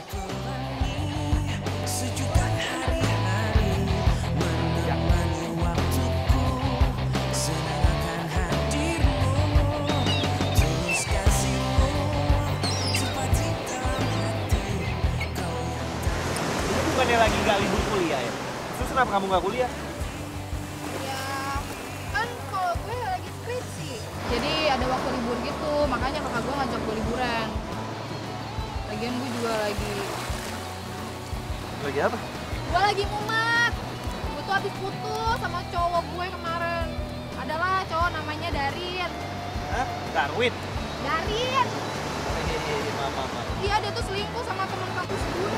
Speaker 5: Bukannya lagi nggak libur kuliah ya? Terus kenapa kamu nggak kuliah?
Speaker 2: Ya, kan kalau gue lagi skripsi. Jadi ada waktu libur gitu, makanya kakak gue ngajak gue liburan. Lagian gue juga lagi
Speaker 5: apa?
Speaker 2: Gue lagi mumet. Gue tuh habis putus sama cowok gue kemarin. Adalah cowok namanya Darin.
Speaker 5: Hah? Darwin?
Speaker 2: Darin.
Speaker 5: Maaf.
Speaker 2: Iya, dia tuh selingkuh sama teman kampus gue.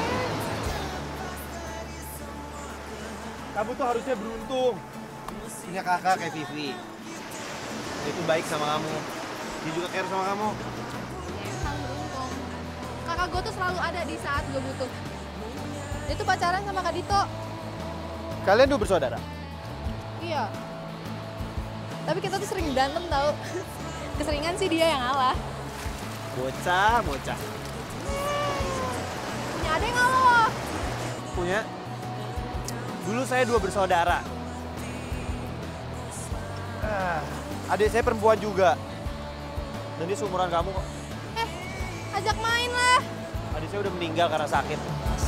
Speaker 5: Kamu tuh harusnya beruntung. Punya kakak kayak Vivi. Dia tuh baik sama kamu. Dia juga care sama kamu.
Speaker 2: Ya, emang beruntung. Kakak gue tuh selalu ada di saat gue butuh. Dia tuh pacaran sama Kak Dito.
Speaker 5: Kalian dua bersaudara?
Speaker 2: Iya. Tapi kita tuh sering berantem tau. Keseringan sih dia yang ngalah.
Speaker 5: Bocah.
Speaker 2: Punya adek nggak lo?
Speaker 5: Punya. Dulu saya dua bersaudara. Adik saya perempuan juga. Dan dia seumuran kamu kok.
Speaker 2: Ajak main lah.
Speaker 5: Adik saya udah meninggal karena sakit.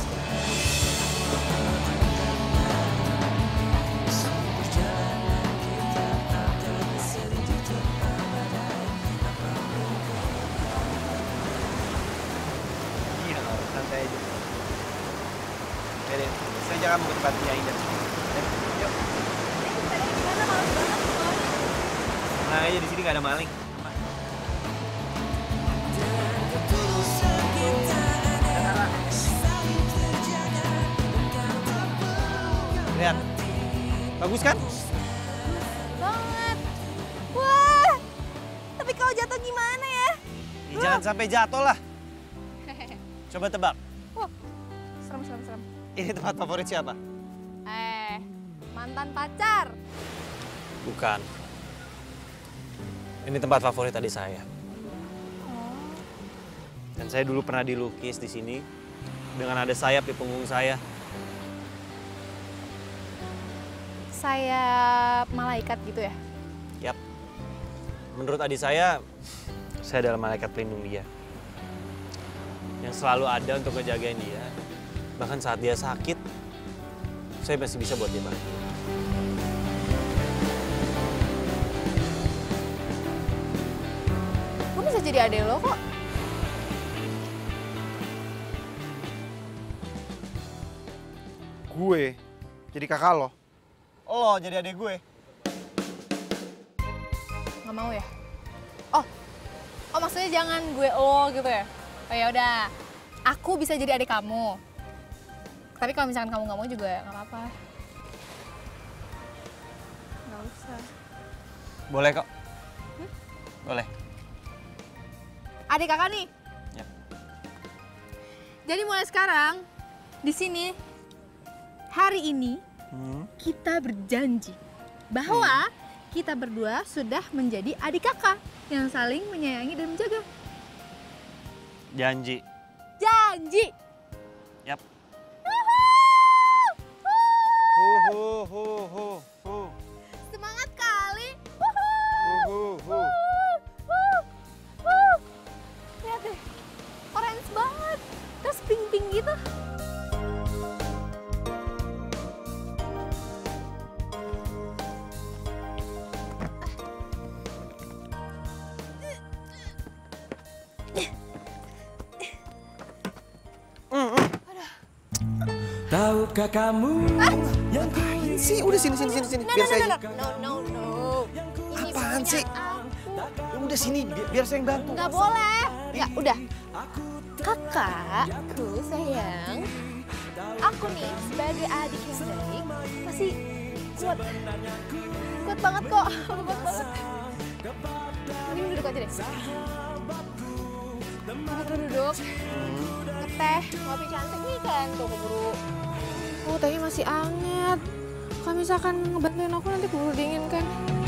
Speaker 5: Iya, santai aja. Jadi, saya ajak kamu ke tempatnya Ida. Yuk.
Speaker 2: Gimana, males banget soalnya.
Speaker 5: Nah aja di sini nggak ada maling. Lihat, bagus kan?
Speaker 3: Banget. Wah, tapi kalau jatuh gimana ya?
Speaker 5: Jangan sampai jatuh lah. Coba tebak.
Speaker 2: Wah, serem.
Speaker 5: Ini tempat favorit siapa?
Speaker 2: Mantan pacar.
Speaker 5: Bukan. Ini tempat favorit adik saya. Dan saya dulu pernah dilukis di sini dengan ada sayap di punggung saya.
Speaker 2: Sayap malaikat gitu ya?
Speaker 5: Yap. Menurut adik saya adalah malaikat pelindung dia. Yang selalu ada untuk ngejagain dia. Bahkan saat dia sakit, saya masih bisa buat dia bahagia.
Speaker 2: Gue bisa jadi adek lo kok.
Speaker 5: Gue jadi kakak lo. Lo jadi adik gue.
Speaker 2: Nggak mau ya? Oh maksudnya jangan gue lo gitu ya? Oh ya udah, aku bisa jadi adik kamu. Tapi kalau misalkan kamu nggak mau juga nggak apa-apa. Nggak usah.
Speaker 5: Boleh kok. Boleh.
Speaker 2: Adik kakak nih.
Speaker 5: Ya.
Speaker 2: Jadi mulai sekarang di sini hari ini kita berjanji bahwa kita berdua sudah menjadi adik kakak yang saling menyayangi dan menjaga.
Speaker 5: Janji.
Speaker 2: Janji.
Speaker 5: Yap.
Speaker 2: Semangat kali. Lihat deh, orange banget, terus pink gitu.
Speaker 6: Tahukah kamu yang
Speaker 5: Ngapain sih? Udah sini. Biar saya.
Speaker 2: No. Ini
Speaker 5: Apaan
Speaker 2: punya
Speaker 5: sih?
Speaker 2: aku.
Speaker 5: Udah sini, biar saya yang bantu.
Speaker 2: Nggak boleh. Nggak, udah. Kakakku sayang. Aku nih sebagai adik yang baik masih kuat. Kuat banget kok. Kuat banget. Mending duduk aja deh.
Speaker 9: Duduk. Teh, ngopi cantik nih kan tuh keburu. Oh, tehnya masih anget. Kalau misalkan ngebantuin aku nanti keburu dingin kan.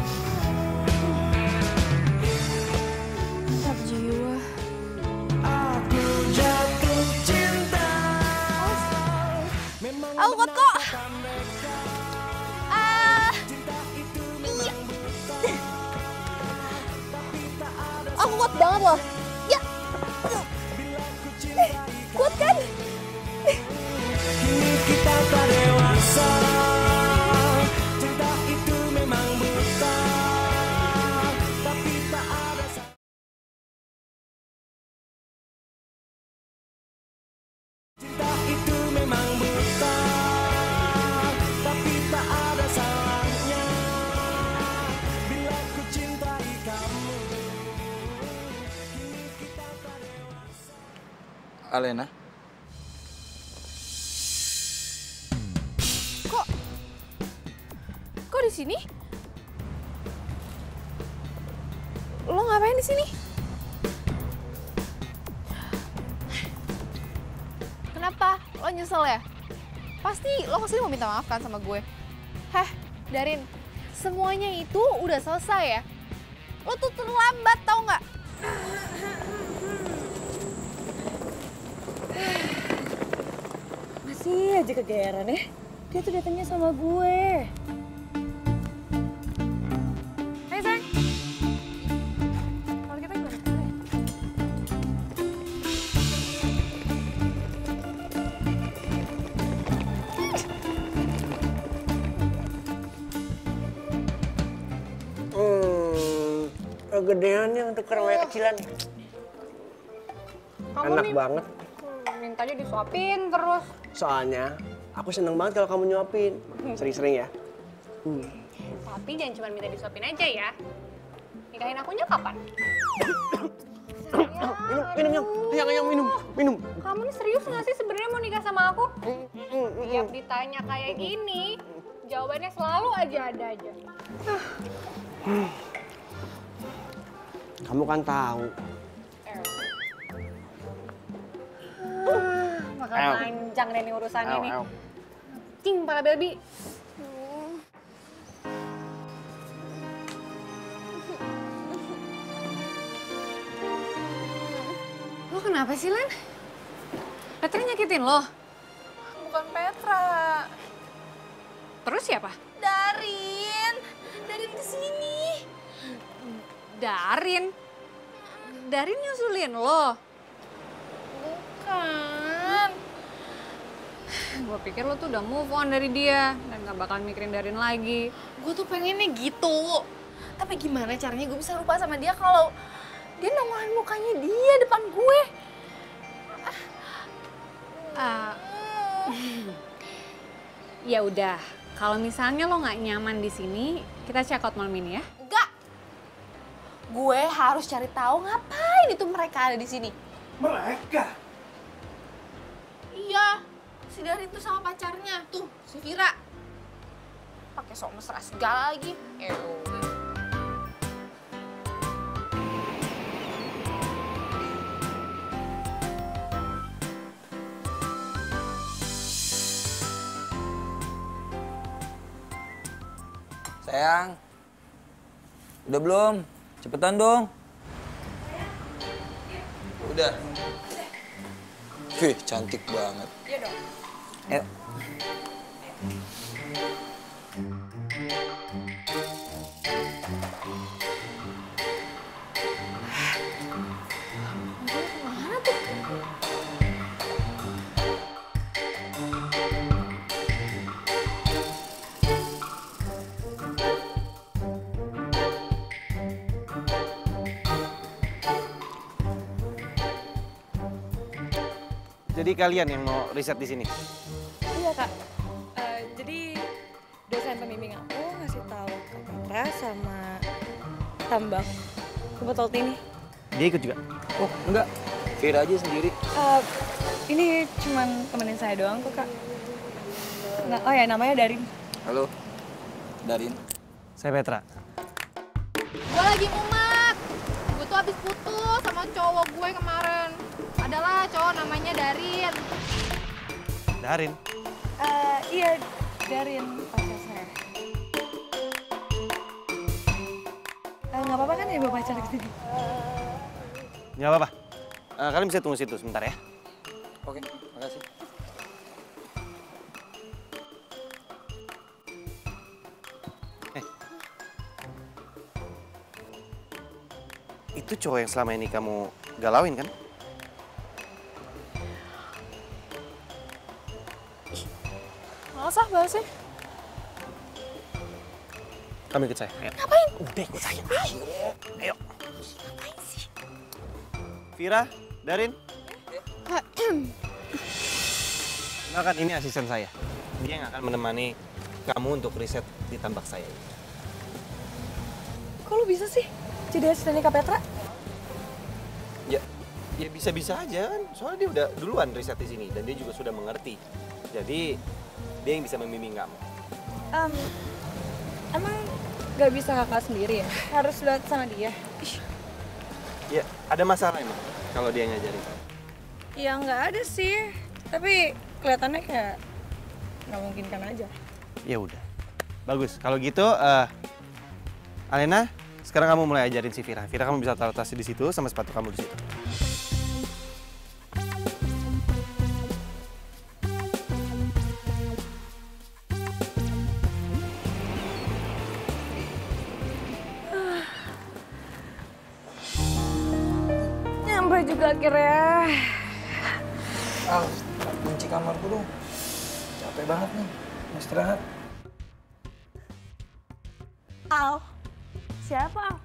Speaker 9: Mantap jiwa.
Speaker 6: Aku jatuh cinta.
Speaker 9: Aku kuat kok. Aku kuat banget loh. Ya. Kuat kan?
Speaker 6: Kini kita tak dewasa. Cinta itu memang buta. Tapi tak ada. Cinta itu memang buta. Tapi tak ada salahnya. Bila ku cintai kamu. Kini kita tak dewasa.
Speaker 1: Alena,
Speaker 9: Kok di sini? Lo ngapain di sini? Kenapa? Lo nyesel ya? Pasti lo kesini mau minta maaf kan sama gue. Heh, Darin, semuanya itu udah selesai ya. Lo tuh terlambat tau nggak?
Speaker 3: Masih aja kegeeran ya. Dia tuh datangnya sama gue.
Speaker 9: Hai sayang. Kalau kita gimana?
Speaker 7: Kegedeannya untuk kerwaya kecilan. Enak banget.
Speaker 2: Mintanya disuapin terus.
Speaker 7: Soalnya aku seneng banget kalau kamu nyuapin. Sering-sering ya.
Speaker 2: Tapi jangan cuma minta disuapin aja ya. Nikahin akunya kapan?
Speaker 7: Minum, minum.
Speaker 2: Kamu nih serius nggak sih sebenarnya mau nikah sama aku? Tiap ditanya kayak gini, jawabannya selalu aja ada aja.
Speaker 7: Kamu kan tahu.
Speaker 2: Bakal panjang deh nih urusannya nih. Cing, pala baby. Lo kenapa sih, Len? Petra nyakitin lo?
Speaker 9: Bukan Petra.
Speaker 2: Terus siapa?
Speaker 9: Darin. Darin kesini.
Speaker 2: Darin? Darin nyusulin lo?
Speaker 9: Bukan.
Speaker 2: Gue pikir lo tuh udah move on dari dia dan gak bakal mikirin Darin lagi.
Speaker 9: Gue tuh pengennya gitu. Tapi gimana caranya gue bisa lupa sama dia kalau dia nongolin mukanya dia depan gue.
Speaker 2: Ya udah, kalau misalnya lo nggak nyaman di sini, kita check out malam ini ya.
Speaker 9: Enggak. Gue harus cari tahu ngapain itu mereka ada di sini.
Speaker 6: Mereka?
Speaker 9: Iya. Si Darin tuh sama pacarnya. Tuh, si Vira. Pakai sok mesra segala lagi.
Speaker 1: sayang. Udah belum? Cepetan dong. Udah. Wih, cantik banget.
Speaker 9: Iya dong.
Speaker 1: Ayo.
Speaker 5: Jadi kalian yang mau riset di sini?
Speaker 3: Iya kak. Jadi dosen pembimbing aku ngasih tahu Kak Petra sama Tambak rumput laut ini.
Speaker 5: Dia ikut juga?
Speaker 1: Oh, enggak. Vira aja sendiri.
Speaker 3: Ini cuman temenin saya doang kok kak. Nah, oh ya namanya Darin.
Speaker 1: Halo. Darin.
Speaker 5: Saya Petra.
Speaker 9: Gue lagi mumet. Gue tuh habis putus sama cowok gue kemarin.
Speaker 2: Adalah cowok namanya Darin.
Speaker 5: Darin.
Speaker 3: Iya, Darin pacar saya. Nggak apa-apa kan ya bawa pacar ke sini?
Speaker 5: Nggak apa-apa. Kalian bisa tunggu situ sebentar ya.
Speaker 1: Oke, makasih.
Speaker 5: Itu cowok yang selama ini kamu galauin kan?
Speaker 3: Masa bahasnya?
Speaker 5: Kamu ikut saya. Ayo.
Speaker 3: Ngapain?
Speaker 5: Udah ikut saya. Ayo. Ayo.
Speaker 3: Ngapain sih?
Speaker 5: Vira, Darin. Kenalkan, ini asisten saya. Dia yang akan menemani kamu untuk riset di tambak saya.
Speaker 3: Kok lu bisa sih jadi asistennya Kak Petra?
Speaker 5: Ya bisa-bisa aja kan. Soalnya dia udah duluan riset di sini dan dia juga sudah mengerti. Jadi dia yang bisa membimbing kamu.
Speaker 3: Emang gak bisa kakak sendiri ya? Harus lihat sama dia?
Speaker 5: Ya, ada masalah emang kalau dia ngajarin.
Speaker 3: Ya nggak ada sih, tapi kelihatannya kayak nggak memungkinkan aja.
Speaker 5: Ya udah, bagus. Kalau gitu, Alena, sekarang kamu mulai ajarin si Vira. Vira, kamu bisa taruh tas di situ sama sepatu kamu di situ.
Speaker 3: Nyampe juga akhirnya.
Speaker 1: Al, kunci kamarku dong. Capek banget nih, mau istirahat.
Speaker 3: Al, siapa Al?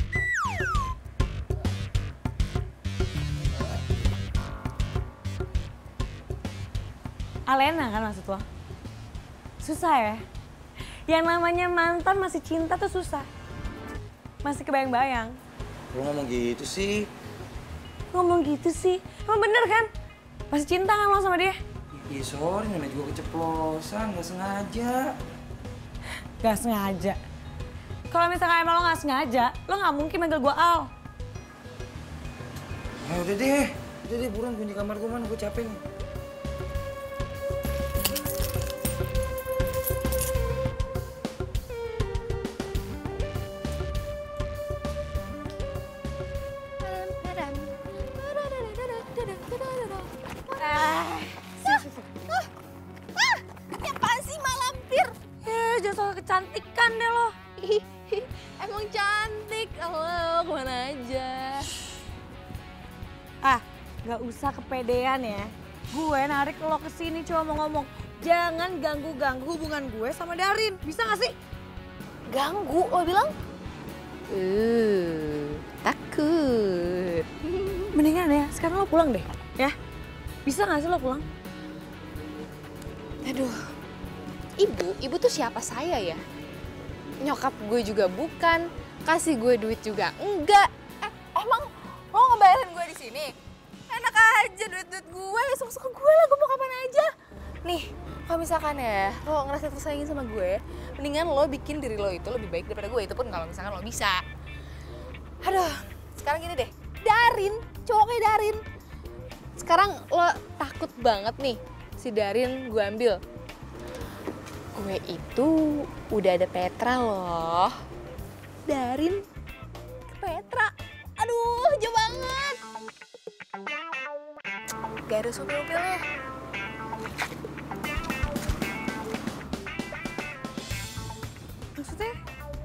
Speaker 3: Alena kan maksud lo? Susah ya? Yang namanya mantan masih cinta tuh susah. Masih kebayang-bayang.
Speaker 1: Lu ngomong gitu sih.
Speaker 3: Ngomong gitu sih? Emang bener kan? Masih cinta kan lo sama dia?
Speaker 1: Iya sorry, namanya juga keceplosan, nggak sengaja.
Speaker 3: Gak sengaja? Kalau misalkan emang lo gak sengaja, lo gak mungkin manggil gue Al.
Speaker 1: Ya udah deh buruan kunci kamar gue mana, gue capek nih.
Speaker 2: Ini apaan sih malampir?
Speaker 3: Jangan soal kecantikan deh lo.
Speaker 9: Emang cantik. Halo, kemana aja?
Speaker 3: Gak usah kepedean ya. Gue narik lo ke sini cuma mau ngomong, jangan ganggu-ganggu hubungan gue sama Darin. Bisa gak sih?
Speaker 9: Ganggu, lo bilang? Takut.
Speaker 3: Mendingan ya, sekarang lo pulang deh. Ya? Bisa gak sih lo pulang?
Speaker 9: Aduh, ibu tuh siapa saya ya? Nyokap gue juga bukan, kasih gue duit juga enggak. Emang lo ngebayarin gue di sini? Enak aja duit-duit gue, ya suka-suka gue lah, gue mau kapan aja. Nih, kalau misalkan ya lo ngerasa tersayangin sama gue, mendingan lo bikin diri lo itu lebih baik daripada gue, itu pun kalau misalkan lo bisa. Aduh, sekarang gini deh, Darin, cowok kayak Darin. Sekarang lo takut banget nih, si Darin gue ambil. Gue itu udah ada Petra loh. Darin ke Petra. Aduh, jauh banget. Gak ada sopir-sopirnya.
Speaker 3: Maksudnya?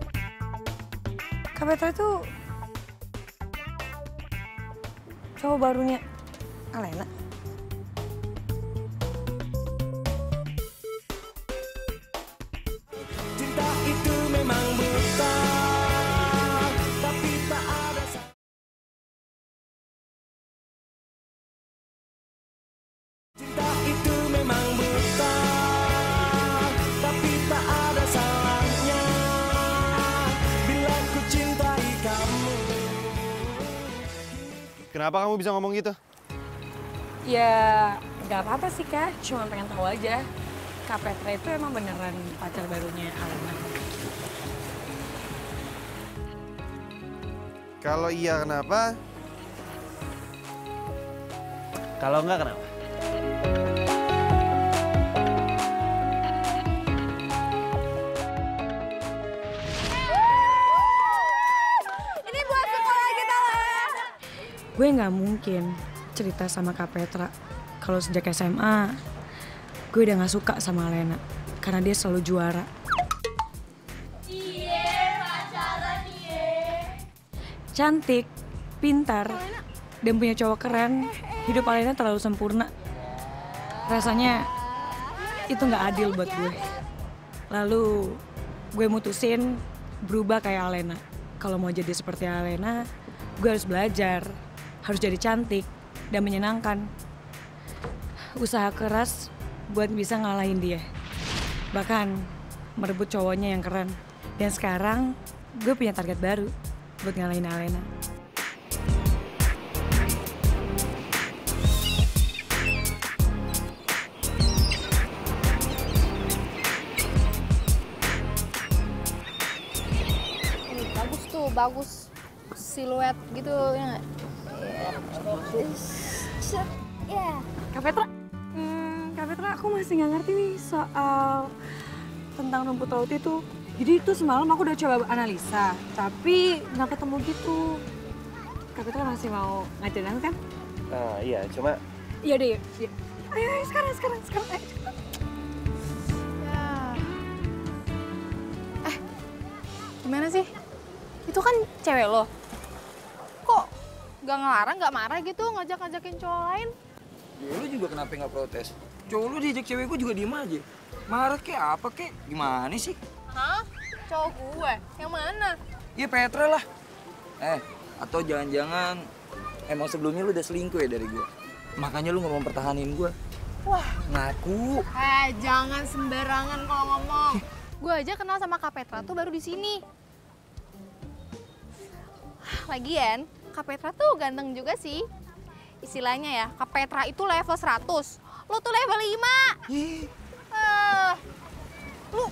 Speaker 3: Kak Petra itu cowok barunya Alena?
Speaker 6: Cinta itu memang buta, tapi tak ada Cinta itu memang buta, tapi tak ada salahnya bila ku cintai kamu.
Speaker 5: Kenapa kamu bisa ngomong gitu?
Speaker 3: Ya nggak apa-apa sih Kak, cuma pengen tahu aja. Kak Petra itu emang beneran pacar barunya Alena?
Speaker 5: Kalau iya kenapa? Kalau enggak kenapa?
Speaker 2: Ini buat sekolah kita lah.
Speaker 3: Gue nggak mungkin cerita sama Kak Petra kalau sejak SMA gue udah nggak suka sama Alena karena dia selalu juara. Cantik, pintar, dan punya cowok keren. Hidup Alena terlalu sempurna. Rasanya itu nggak adil buat gue. Lalu gue mutusin berubah kayak Alena. Kalau mau jadi seperti Alena, gue harus belajar, harus jadi cantik dan menyenangkan. Usaha keras buat bisa ngalahin dia. Bahkan merebut cowoknya yang keren. Dan sekarang gue punya target baru buat ngalahin Alena.
Speaker 9: Bagus tuh, bagus siluet gitu ya. Ya.
Speaker 3: Kak Petra, Kak Petra, aku masih nggak ngerti nih soal tentang rumput laut itu. Jadi itu semalam aku udah coba analisa, tapi nggak ketemu gitu. Kak Petra masih mau ngajarin aku kan?
Speaker 5: Iya, cuma...
Speaker 3: Iya deh, iya. Ayo, sekarang, ayo.
Speaker 9: Ya. Gimana sih? Itu kan cewek lo. Kok gak ngelarang, gak marah gitu ngajak-ngajakin cowok lain?
Speaker 1: Ya lu juga kenapa nggak protes? Cowok lu diajak cewek gue juga diem aja. Marah kek apa kek? Gimana sih?
Speaker 9: Hah? Cowok gue? Yang mana?
Speaker 1: Iya Petra lah. Atau jangan-jangan emang sebelumnya lu udah selingkuh ya dari gue? Makanya lu nggak mau mempertahanin gue.
Speaker 9: Wah,
Speaker 1: ngaku.
Speaker 9: jangan sembarangan kalau ngomong. Gue aja kenal sama Kak Petra tuh baru di sini. Lagian, Kak Petra tuh ganteng juga sih. Istilahnya ya, Kak Petra itu level 100. Lo tuh level 5. Lu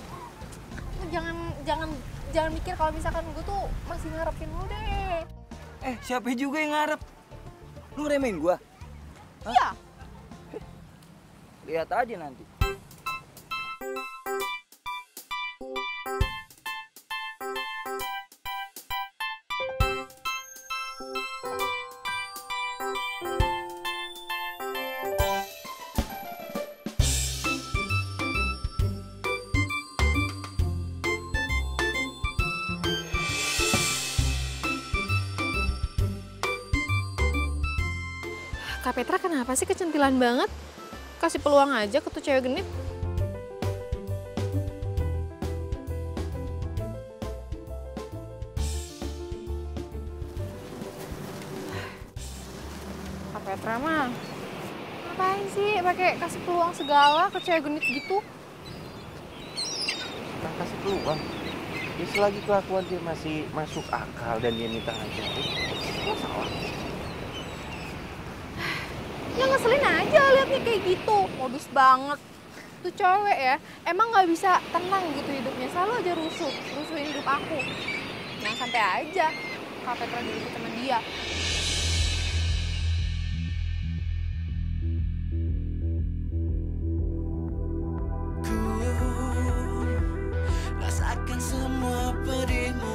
Speaker 9: jangan mikir kalau misalkan gue tuh masih ngarepin lu deh.
Speaker 1: Siapa juga yang ngarep? Lu ngeremehin gue?
Speaker 9: Iya.
Speaker 1: Lihat aja nanti.
Speaker 9: Kak Petra kenapa sih kecentilan banget? Kasih peluang aja ke tuh cewek genit. Kak Petra mah ngapain sih pakai kasih peluang segala ke cewek genit gitu?
Speaker 5: Kita kasih peluang. Ya selagi kelakuan dia masih masuk akal dan dia minta ngajarin, nggak salah.
Speaker 9: Ya ngeselin aja liatnya kayak gitu, modus banget. Tuh cewek ya, emang nggak bisa tenang gitu hidupnya, selalu aja rusuhin hidup aku. Jangan sampai aja Kak Petra direbut sama dia.
Speaker 6: Rasakan semua pedihmu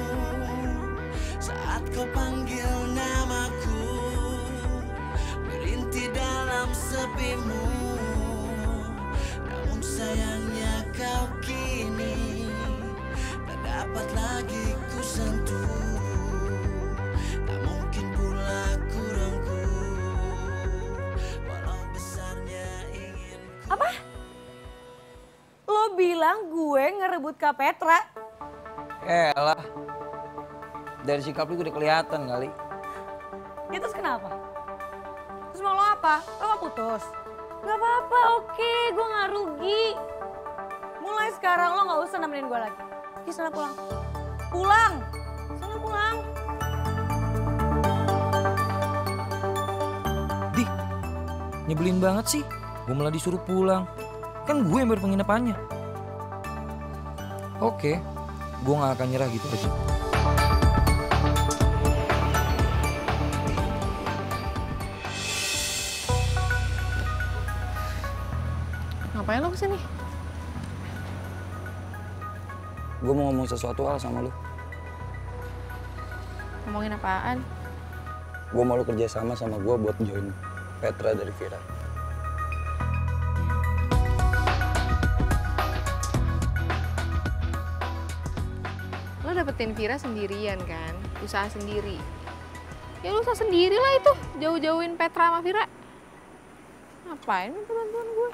Speaker 6: saat kau panggil namaku, merintih dalam sepimu. Namun sayangnya kau kini tak dapat lagi ku sentuh. Tak mungkin pula ku rengkuh, walau besarnya ingin ku...
Speaker 3: Apa? Lo bilang gue ngerebut Kak Petra?
Speaker 1: Elah, dari sikap lu udah kelihatan kali.
Speaker 3: Ya terus kenapa? Terus mau lo apa? Lo mau putus? Gak apa-apa, oke, gue gak rugi. Mulai sekarang lo gak usah nemenin gue lagi. Oke, sana pulang. Pulang! Sana pulang.
Speaker 1: Di, nyebelin banget sih. Gue malah disuruh pulang. Kan gue yang bayar penginapannya. Oke, gue gak akan nyerah gitu aja.
Speaker 9: Ngapain lo kesini?
Speaker 1: Gue mau ngomong sesuatu hal sama lu.
Speaker 9: Ngomongin apaan?
Speaker 1: Gue mau lu kerja sama gue buat join Petra dari Vira.
Speaker 9: Lo dapetin Vira sendirian kan? Usaha sendiri. Ya lo usaha sendiri lah itu, jauh-jauhin Petra sama Vira. Ngapain minta bantuan gue?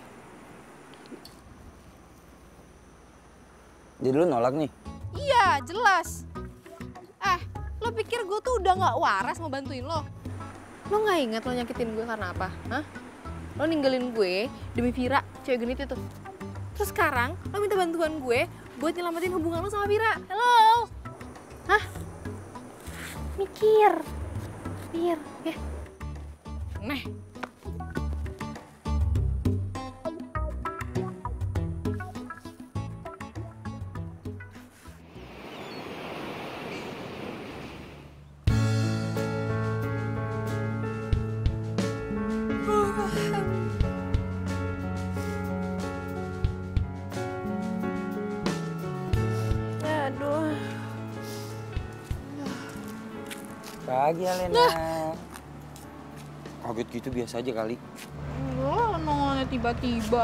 Speaker 1: Jadi lu nolak nih?
Speaker 9: Iya, jelas. Lo pikir gue tuh udah gak waras mau bantuin lo? Lo gak inget lo nyakitin gue karena apa? Hah? Lo ninggalin gue demi Vira, cewek genit itu. Terus sekarang lo minta bantuan gue buat nyelamatin hubungan lo sama Vira. Hello? Hah? Mikir ya. Neh. Aduh.
Speaker 1: Pagi Alena. Kaget gitu biasa aja kali.
Speaker 9: Enggak, nongolnya tiba-tiba.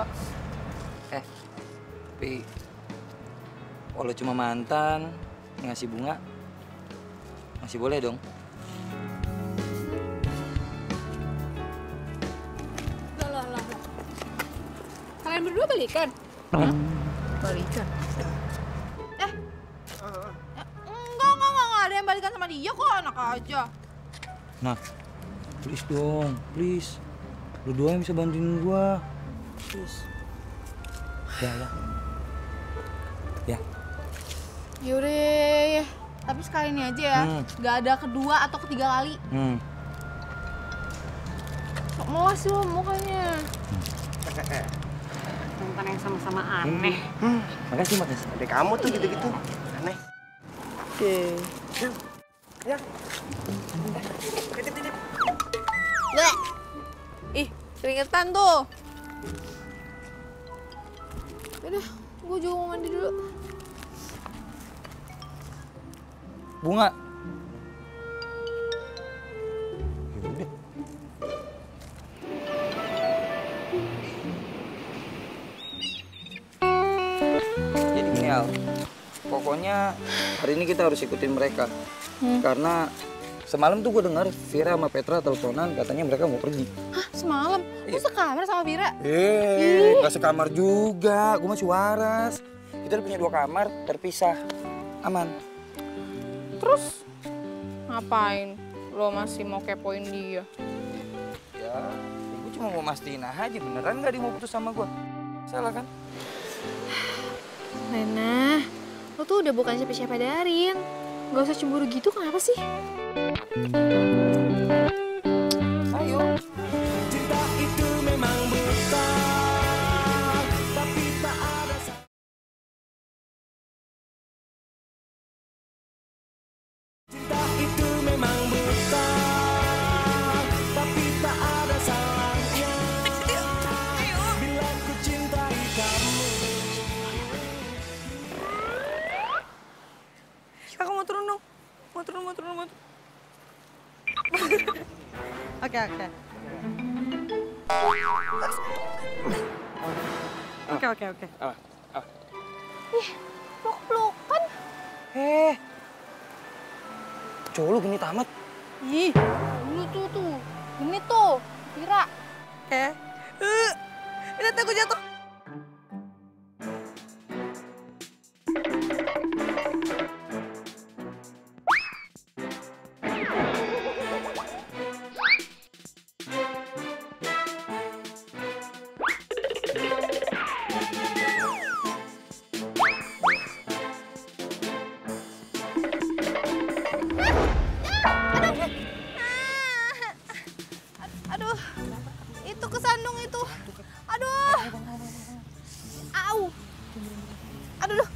Speaker 1: Tapi kalau cuma mantan ngasih bunga masih boleh dong.
Speaker 9: Lah. Kalian berdua balikan? Balikan? Enggak ada yang balikan sama dia kok, enak aja.
Speaker 1: Nah, please dong, please. Lu doang yang bisa bantuin gua. Please. Ya.
Speaker 9: Yaudah, ya. Tapi sekali ini aja ya, gak ada kedua atau ketiga kali. Sok melas sih lo mukanya.
Speaker 3: Mantan yang sama-sama aneh.
Speaker 1: Makasih.
Speaker 7: Adek kamu tuh gitu-gitu. Aneh.
Speaker 9: Oke.
Speaker 7: Ya.
Speaker 9: Bleh. Ih, keringetan tuh. Udah, gue juga mau mandi dulu.
Speaker 1: Bunga. Yaudah. Jadi gini Al, pokoknya hari ini kita harus ikutin mereka. Karena semalam tuh gue dengar Vira sama Petra teleponan katanya mereka mau pergi.
Speaker 9: Hah, semalam? Lu sekamar sama Vira?
Speaker 1: Gak sekamar juga, gue masih waras. Kita udah punya 2 kamar, terpisah. Aman.
Speaker 9: Terus ngapain? Lo masih mau kepoin dia?
Speaker 1: Ya, gue cuma mau mastiin aja beneran gak dia mau putus sama gue. Salah kan?
Speaker 9: Lena, lo tuh udah bukan siapa-siapa Darin. Gak usah cemburu gitu, kenapa sih?
Speaker 1: Ayo.
Speaker 6: Cinta itu memang buta, tapi tak ada Cinta itu memang buta, tapi tak ada salahnya bila ku cintai kamu.
Speaker 3: Kakak mau turun dong. Mau turun. Oke.
Speaker 9: Ih, peluk-pelukan.
Speaker 1: Cowok lu gini tamat.
Speaker 9: Ih, lu tuh. Ini tuh, Vira.
Speaker 3: Ini aku jatuh.
Speaker 9: Aduh, itu kesandung itu. Aduh. Au. Aduh.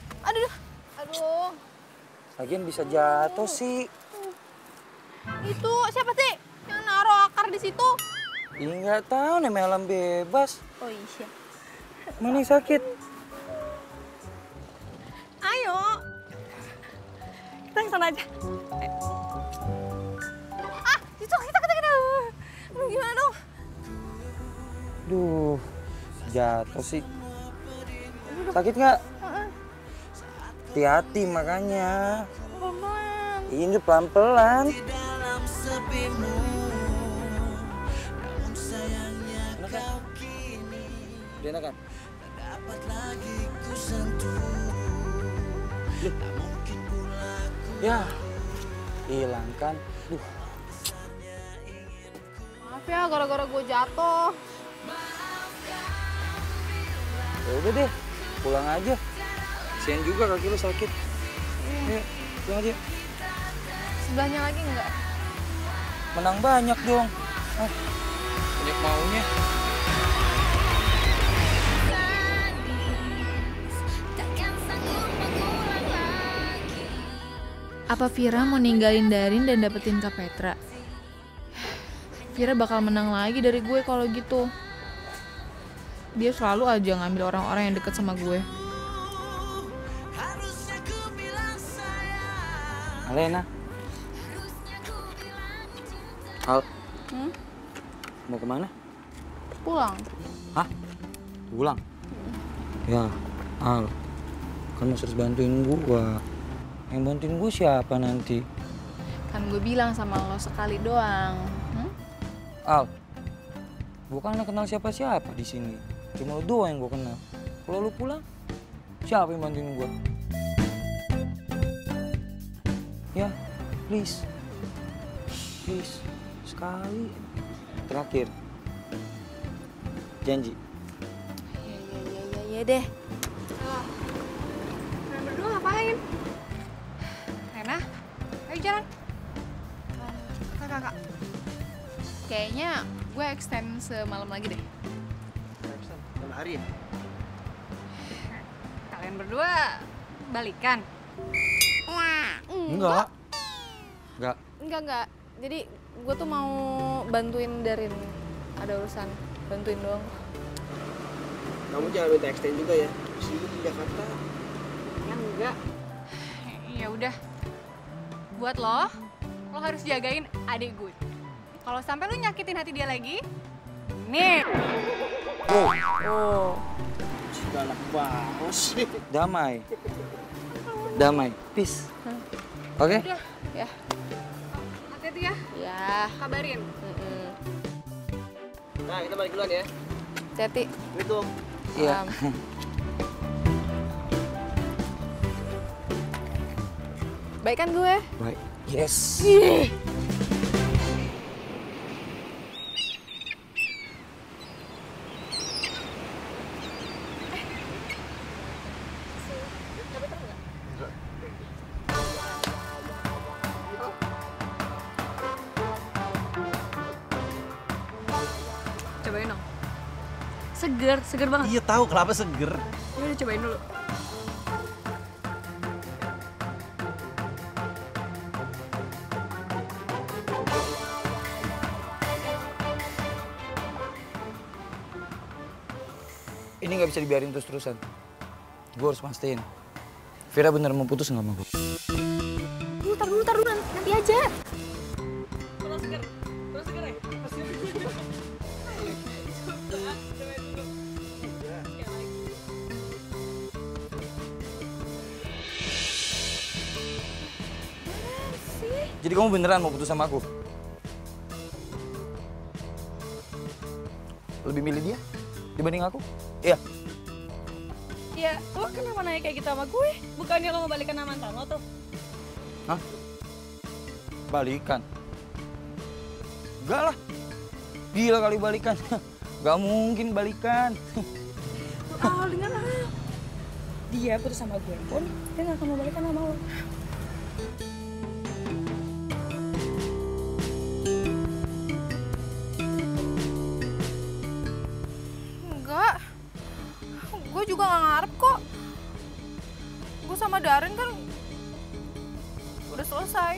Speaker 1: Lagian bisa jatuh sih.
Speaker 9: Itu siapa sih yang naruh akar di situ?
Speaker 1: Ya nggak tahu namanya alam bebas.
Speaker 9: Oh iya.
Speaker 1: Mana yang sakit?
Speaker 3: Ayo. Kita ke sana aja.
Speaker 9: Itu kita. Aduh, gimana dong?
Speaker 1: Duh, jatuh sih. Sakit nggak? Hati-hati makanya.
Speaker 9: Pelan-pelan.
Speaker 1: Ini pelan-pelan. Enak kan? Ya, hilang kan?
Speaker 9: Maaf ya, gara-gara gue jatuh.
Speaker 1: Ya udah deh, pulang aja. Kasian juga kaki lu sakit. Ayo, pulang aja.
Speaker 9: Sebelahnya lagi enggak?
Speaker 1: Menang banyak dong. Banyak maunya.
Speaker 9: Apa Vira mau ninggalin Darin dan dapetin Kak Petra? Vira bakal menang lagi dari gue kalau gitu. Dia selalu aja ngambil orang-orang yang deket sama gue.
Speaker 1: Alena. Al. Mau kemana?
Speaker 9: Pulang.
Speaker 1: Hah? Pulang? Ya, Al. Kan harus bantuin gua. Yang bantuin gua siapa nanti?
Speaker 9: Kan gue bilang sama lo sekali doang.
Speaker 1: Al, gua kan gak kenal siapa-siapa di sini. Cuma lo doang yang gua kenal. Kalau lu pulang, siapa yang bantuin gua? Ya, please. Please, sekali. Terakhir. Janji.
Speaker 9: Iya deh.
Speaker 2: Kalian berdua ngapain? Rena, ayo jalan. Kakak.
Speaker 9: Kayaknya gue extend semalam lagi deh.
Speaker 7: Malam hari ya?
Speaker 2: Kalian berdua balikan?
Speaker 1: Enggak.
Speaker 9: Enggak. Jadi gue tuh mau bantuin Darin. Ada urusan, bantuin doang.
Speaker 7: Kamu jangan minta extend juga ya. Sibuk di Jakarta.
Speaker 2: Ya enggak. Ya udah. Buat lo harus jagain adik gue. Kalau sampai lu nyakitin hati dia lagi, nih.
Speaker 7: Oh. Galak banget sih.
Speaker 1: Damai. Peace. Oke?
Speaker 2: Udah.
Speaker 9: Ya.
Speaker 2: Hati-hati ya.
Speaker 9: Ya.
Speaker 2: Kabarin.
Speaker 7: Nah, kita balik duluan ya.
Speaker 9: Hati-hati.
Speaker 7: Ini tuh.
Speaker 1: Iya.
Speaker 9: Baik kan gue?
Speaker 1: Baik. Yes.
Speaker 2: Cobain dong.
Speaker 3: Seger banget.
Speaker 5: Iya tahu kelapa seger.
Speaker 2: Ya udah cobain dulu.
Speaker 1: Ini nggak bisa dibiarin terus-terusan. Gue harus pastiin. Vira bener mau putus nggak sama gue?
Speaker 9: Tar dulu, nanti aja.
Speaker 3: Kurang seger ya?
Speaker 1: Jadi kamu beneran mau putus sama aku? Lebih milih dia dibanding aku? Iya.
Speaker 3: Ya, lo kenapa nanya kayak gitu sama gue? Bukannya lo mau balikan sama mantan lo tuh?
Speaker 1: Hah? Balikan? Enggak lah. Gila kali balikan. Gak mungkin balikan.
Speaker 3: Dengar lah. Dia putus sama gue pun, dia gak akan mau balikan sama lo.
Speaker 9: Enggak. Gue juga gak ngarep kok. Gue sama Darin kan udah selesai.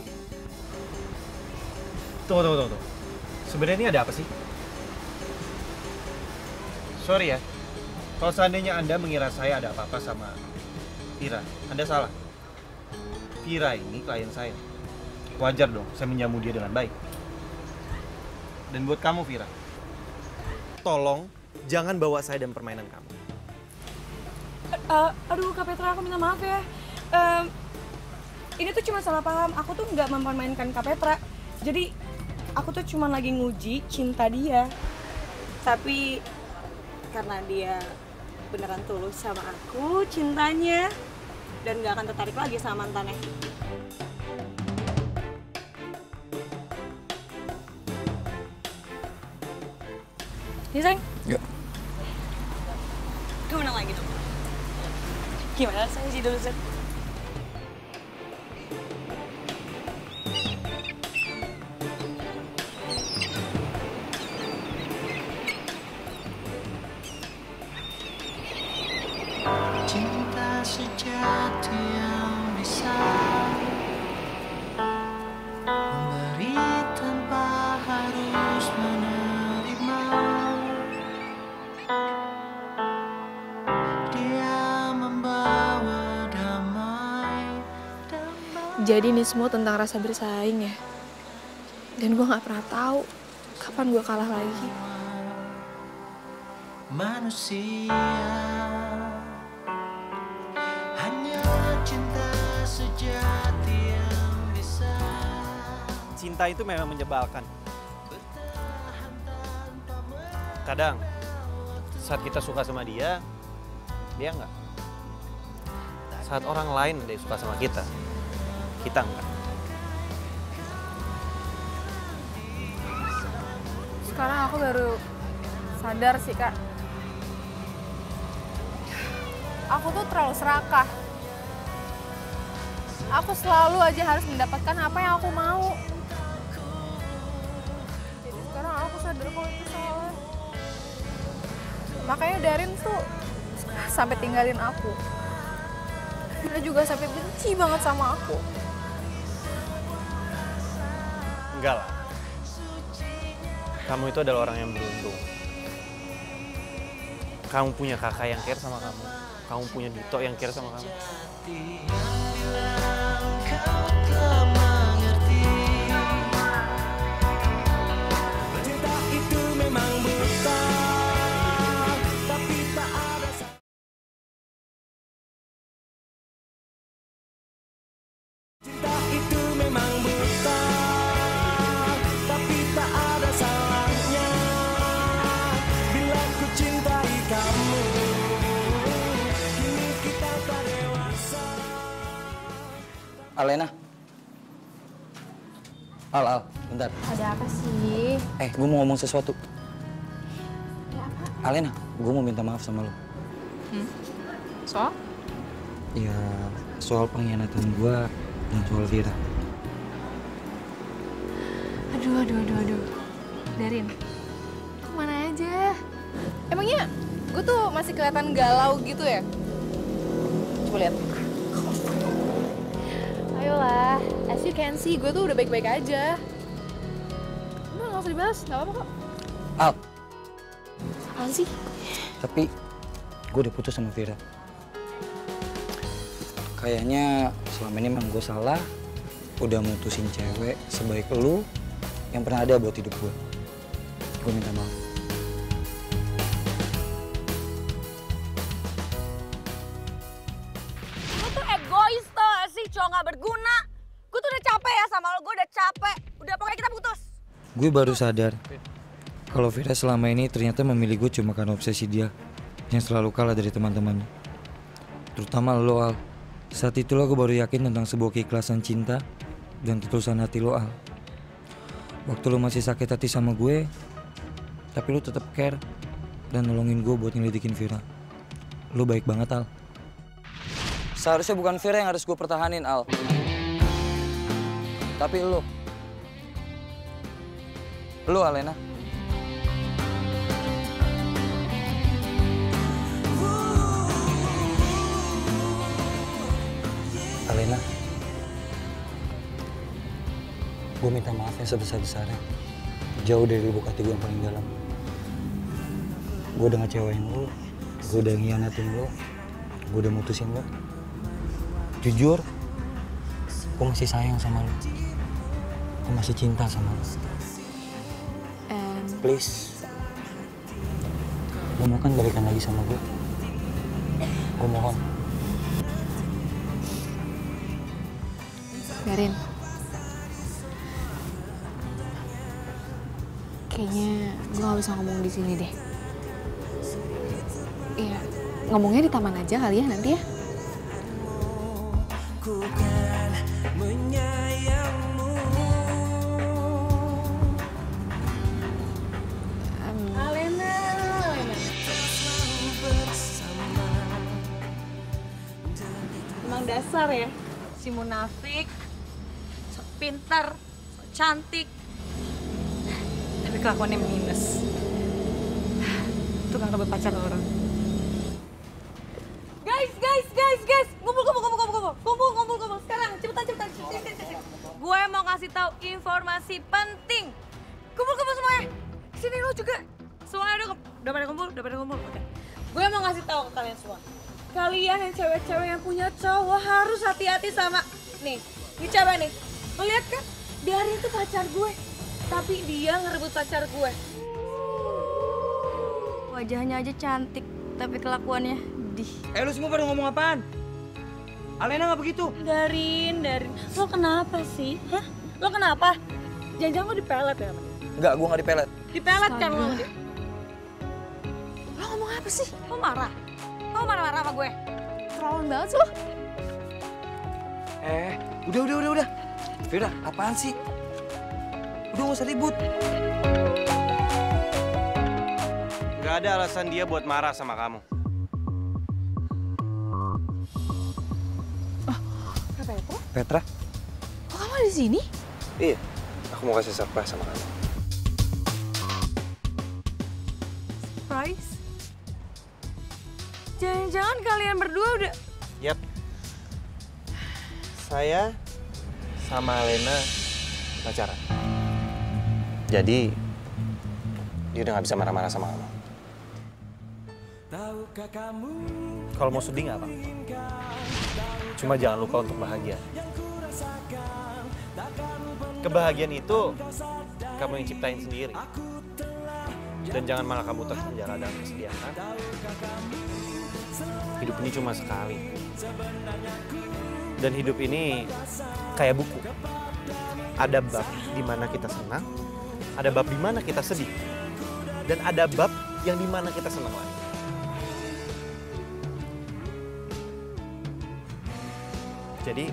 Speaker 5: Tunggu. Sebenarnya ini ada apa sih? Sorry ya, Kalau seandainya Anda mengira saya ada apa-apa sama Vira, Anda salah. Vira ini klien saya. Wajar dong saya menjamu dia dengan baik. Dan buat kamu Vira, tolong jangan bawa saya dalam permainan kamu.
Speaker 3: Aduh Kak Petra, aku minta maaf ya. Ini tuh cuma salah paham. Aku tuh nggak mempermainkan Kak Petra. Jadi aku tuh cuma lagi nguji cinta dia. Tapi karena dia beneran tulus sama aku cintanya dan nggak akan tertarik lagi sama mantannya. Iya sayang?
Speaker 1: Enggak.
Speaker 3: Gue menang lagi dong. Gimana sayang sih dulu sayang?
Speaker 6: Cinta sejati yang bisa memberi tanpa harus menerima. Dia membawa damai.
Speaker 9: Jadi ini semua tentang rasa bersaing ya. Dan gue gak pernah tahu kapan gue kalah lagi.
Speaker 6: Manusia hanya cinta sejati yang bisa.
Speaker 5: Cinta itu memang menyebalkan. Kadang saat kita suka sama dia enggak. Saat orang lain ada yang suka sama kita enggak.
Speaker 9: Sekarang aku baru sadar sih Kak. Aku tuh terlalu serakah. Aku selalu aja harus mendapatkan apa yang aku mau. Jadi sekarang aku sadar kalau itu salah. Makanya Darin tuh sampai tinggalin aku. Dia juga sampai benci banget sama aku.
Speaker 5: Enggak lah. Kamu itu adalah orang yang beruntung. Kamu punya kakak yang care sama kamu. Kamu punya Dito yang care sama kamu.
Speaker 6: Cinta itu memang buta, tapi tak ada. Cinta itu memang buta, tapi tak ada salahnya bila ku cintai kamu. Kini kita tak dewasa.
Speaker 1: Alena. Al, bentar.
Speaker 9: Ada apa sih?
Speaker 1: Gue mau ngomong sesuatu.
Speaker 9: Ya apa?
Speaker 1: Alena, gue mau minta maaf sama lo.
Speaker 9: Soal?
Speaker 1: Ya, soal pengkhianatan gue dan soal Vira.
Speaker 9: Aduh. Darin, kemana aja? Emangnya gue tuh masih kelihatan galau gitu ya? Coba lihat. Ayolah, as you can see, gue tuh udah baik-baik aja. Udah, gak usah dibahas, gak apa-apa kok.
Speaker 1: Al,
Speaker 9: Apaan sih?
Speaker 1: tapi gue udah putus sama Vira. Kayaknya selama ini emang gue salah. Udah mutusin cewek sebaik lu yang pernah ada buat hidup gue. Gue minta maaf.
Speaker 3: Lu tuh egois tau gak sih, cowok gak berguna. Gue tuh udah capek ya sama lo, gue udah capek. Udah pokoknya kita putus.
Speaker 1: Gue baru sadar kalau Vira selama ini ternyata memilih gue cuma karena obsesi dia yang selalu kalah dari teman-temannya. Terutama lo, Al. Saat itulah gue baru yakin tentang sebuah keikhlasan cinta dan ketulusan hati lo, Al. Waktu lo masih sakit hati sama gue, tapi lo tetap care dan nolongin gue buat nyelidikin Vira. Lo baik banget, Al. Seharusnya bukan Vira yang harus gue pertahanin, Al. Tapi lo. Lo, Alena. Alena, gue minta maaf ya sebesar-besarnya. Jauh dari lubuk hati gue yang paling dalam. Gue udah ngecewain lo, gue gue udah ngianatin lo, gue udah mutusin lo. Jujur, gue masih sayang sama lo. Gue masih cinta sama lo. Please, lo mau kan balikan lagi sama gue? Gue mohon.
Speaker 9: Darin, kayaknya gue gak bisa ngomong di sini deh. Iya, ngomongnya di taman aja kali ya nanti ya.
Speaker 3: Alena. Emang dasar ya, si munafik, sok pintar, sok cantik, tapi kelakuannya minus. Tukang rebut pacar orang. Guys, ngumpul sekarang, cepetan. Gue mau kasih tahu informasi penting. Kumpul semuanya. Sini lo juga. Semuanya udah pada kumpul. Oke. Gue mau ngasih tahu ke kalian semua. Kalian yang cewek-cewek yang punya cowok harus hati-hati sama nih cewek nih. Lo lihat kan? Darin itu pacar gue, tapi dia ngerebut pacar gue. Wajahnya aja cantik, tapi kelakuannya dih.
Speaker 1: Lu semua pada ngomong apaan? Alena nggak begitu.
Speaker 3: Darin, lo kenapa sih? Hah? Lo kenapa? Jangan-jangan lo dipelet ya sama dia?
Speaker 1: Enggak, gue nggak dipelet.
Speaker 3: Dipelet kan lo sama dia?
Speaker 9: Lo ngomong apa sih?
Speaker 3: Lo marah? Lo marah-marah sama gue?
Speaker 9: Terlalu banget sih lo.
Speaker 1: Udah. Firda, apaan sih? Udah nggak usah ribut.
Speaker 5: Gak ada alasan dia buat marah sama kamu.
Speaker 1: Petra?
Speaker 9: Kok kamu ada di sini?
Speaker 5: Iya, aku mau kasih surprise sama kamu.
Speaker 3: Surprise? Jangan-jangan kalian berdua udah...
Speaker 5: Yap. Saya sama Alena pacaran. Jadi, dia udah gak bisa marah-marah sama kamu. Kalau mau sedih nggak apa-apa. Cuma jangan lupa untuk bahagia. Kebahagiaan itu kamu yang ciptain sendiri. Dan jangan malah kamu terpenjara dalam kesedihan. Hidup ini cuma sekali. Dan hidup ini kayak buku. Ada bab di mana kita senang, ada bab di mana kita sedih, dan ada bab yang di mana kita senang lagi. Jadi,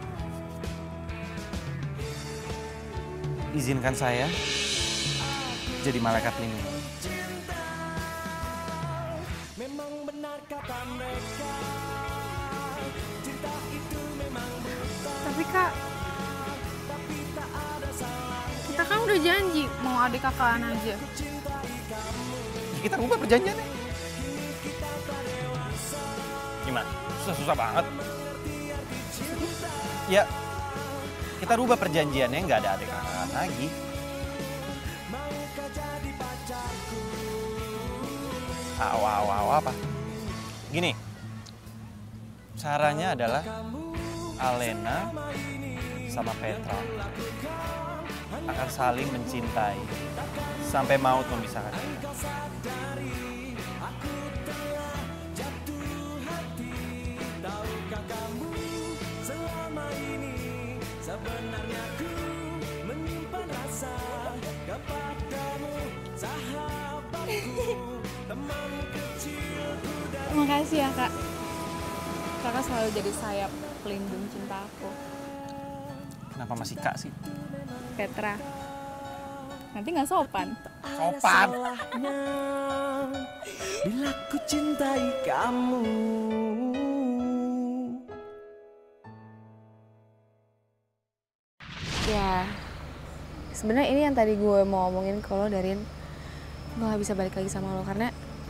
Speaker 5: izinkan saya jadi malaikat pelindung.
Speaker 2: Tapi Kak, kita kan udah janji mau adik kakaan aja.
Speaker 5: Kita rubah perjanjiannya. Gimana? Susah banget. Ya, kita rubah perjanjiannya, nggak ada adik-adik lagi. Apa? Gini, caranya adalah Alena sama Petra akan saling mencintai sampai maut memisahkan kita.
Speaker 9: Terima kasih ya Kak. Kakak selalu jadi sayap pelindung cinta aku.
Speaker 5: Kenapa masih Kak sih?
Speaker 9: Petra. Nanti nggak sopan.
Speaker 5: Sopan.
Speaker 6: Bila ku cintai kamu.
Speaker 9: Ya, sebenarnya ini yang tadi gue mau ngomongin ke lo, Darin. Gue gak bisa balik lagi sama lo karena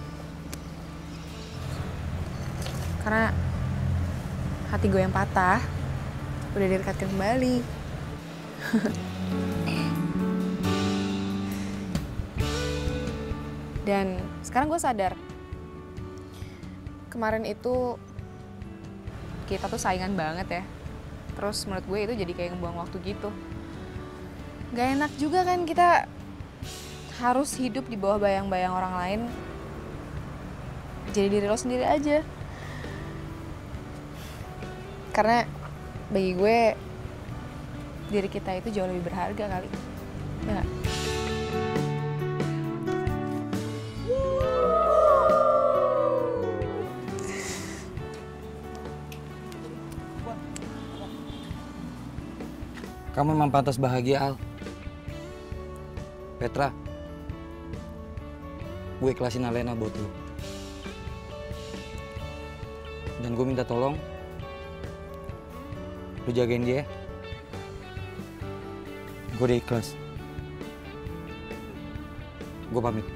Speaker 9: hati gue yang patah udah direkatkan kembali. Dan sekarang gue sadar kemarin itu kita tuh saingan banget ya. Terus menurut gue itu jadi kayak ngebuang waktu gitu. Gak enak juga kan kita harus hidup di bawah bayang-bayang orang lain. Jadi diri lo sendiri aja. Karena bagi gue diri kita itu jauh lebih berharga kali. Ya gak?
Speaker 1: Kamu memang pantas bahagia, Al. Petra, gue ikhlasin Alena buat lu. Dan gue minta tolong, lu jagain dia. Gue udah ikhlas. Gue pamit.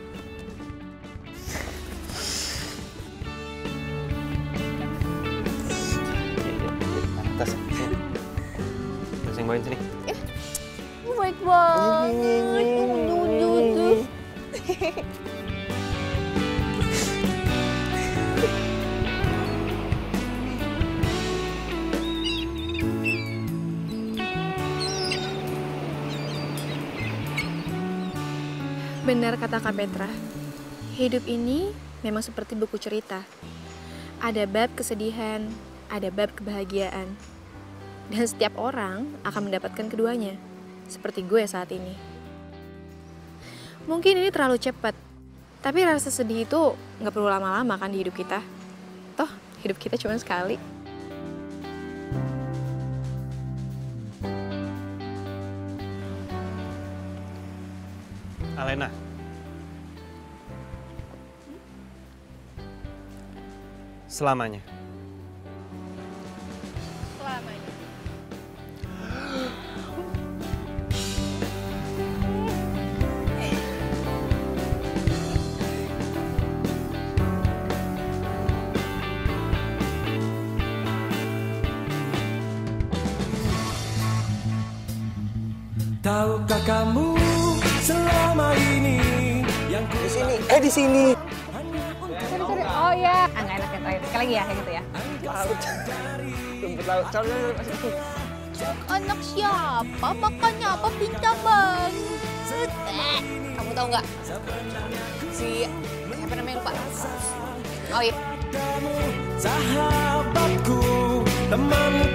Speaker 5: Tas. Terus yang bawain sini.
Speaker 9: Baik banget. Benar kata Kak Petra, hidup ini memang seperti buku cerita. Ada bab kesedihan, ada bab kebahagiaan. Dan setiap orang akan mendapatkan keduanya, seperti gue saat ini. Mungkin ini terlalu cepat, tapi rasa sedih itu nggak perlu lama-lama kan di hidup kita. Toh, hidup kita cuma sekali.
Speaker 5: Alena. Selamanya.
Speaker 9: Selamanya.
Speaker 6: Tahukah kamu selama ini yang
Speaker 7: Di sini, di sini.
Speaker 9: Sorry. Oh iya. Nggak enak yang terakhir. Sekali lagi ya, kayak gitu ya.
Speaker 7: Rumput laut.
Speaker 9: Anak siapa? Makannya apa? Pintar banget. Kamu tahu nggak? Siapa namanya lupa? Oh iya.
Speaker 6: sahabatku, teman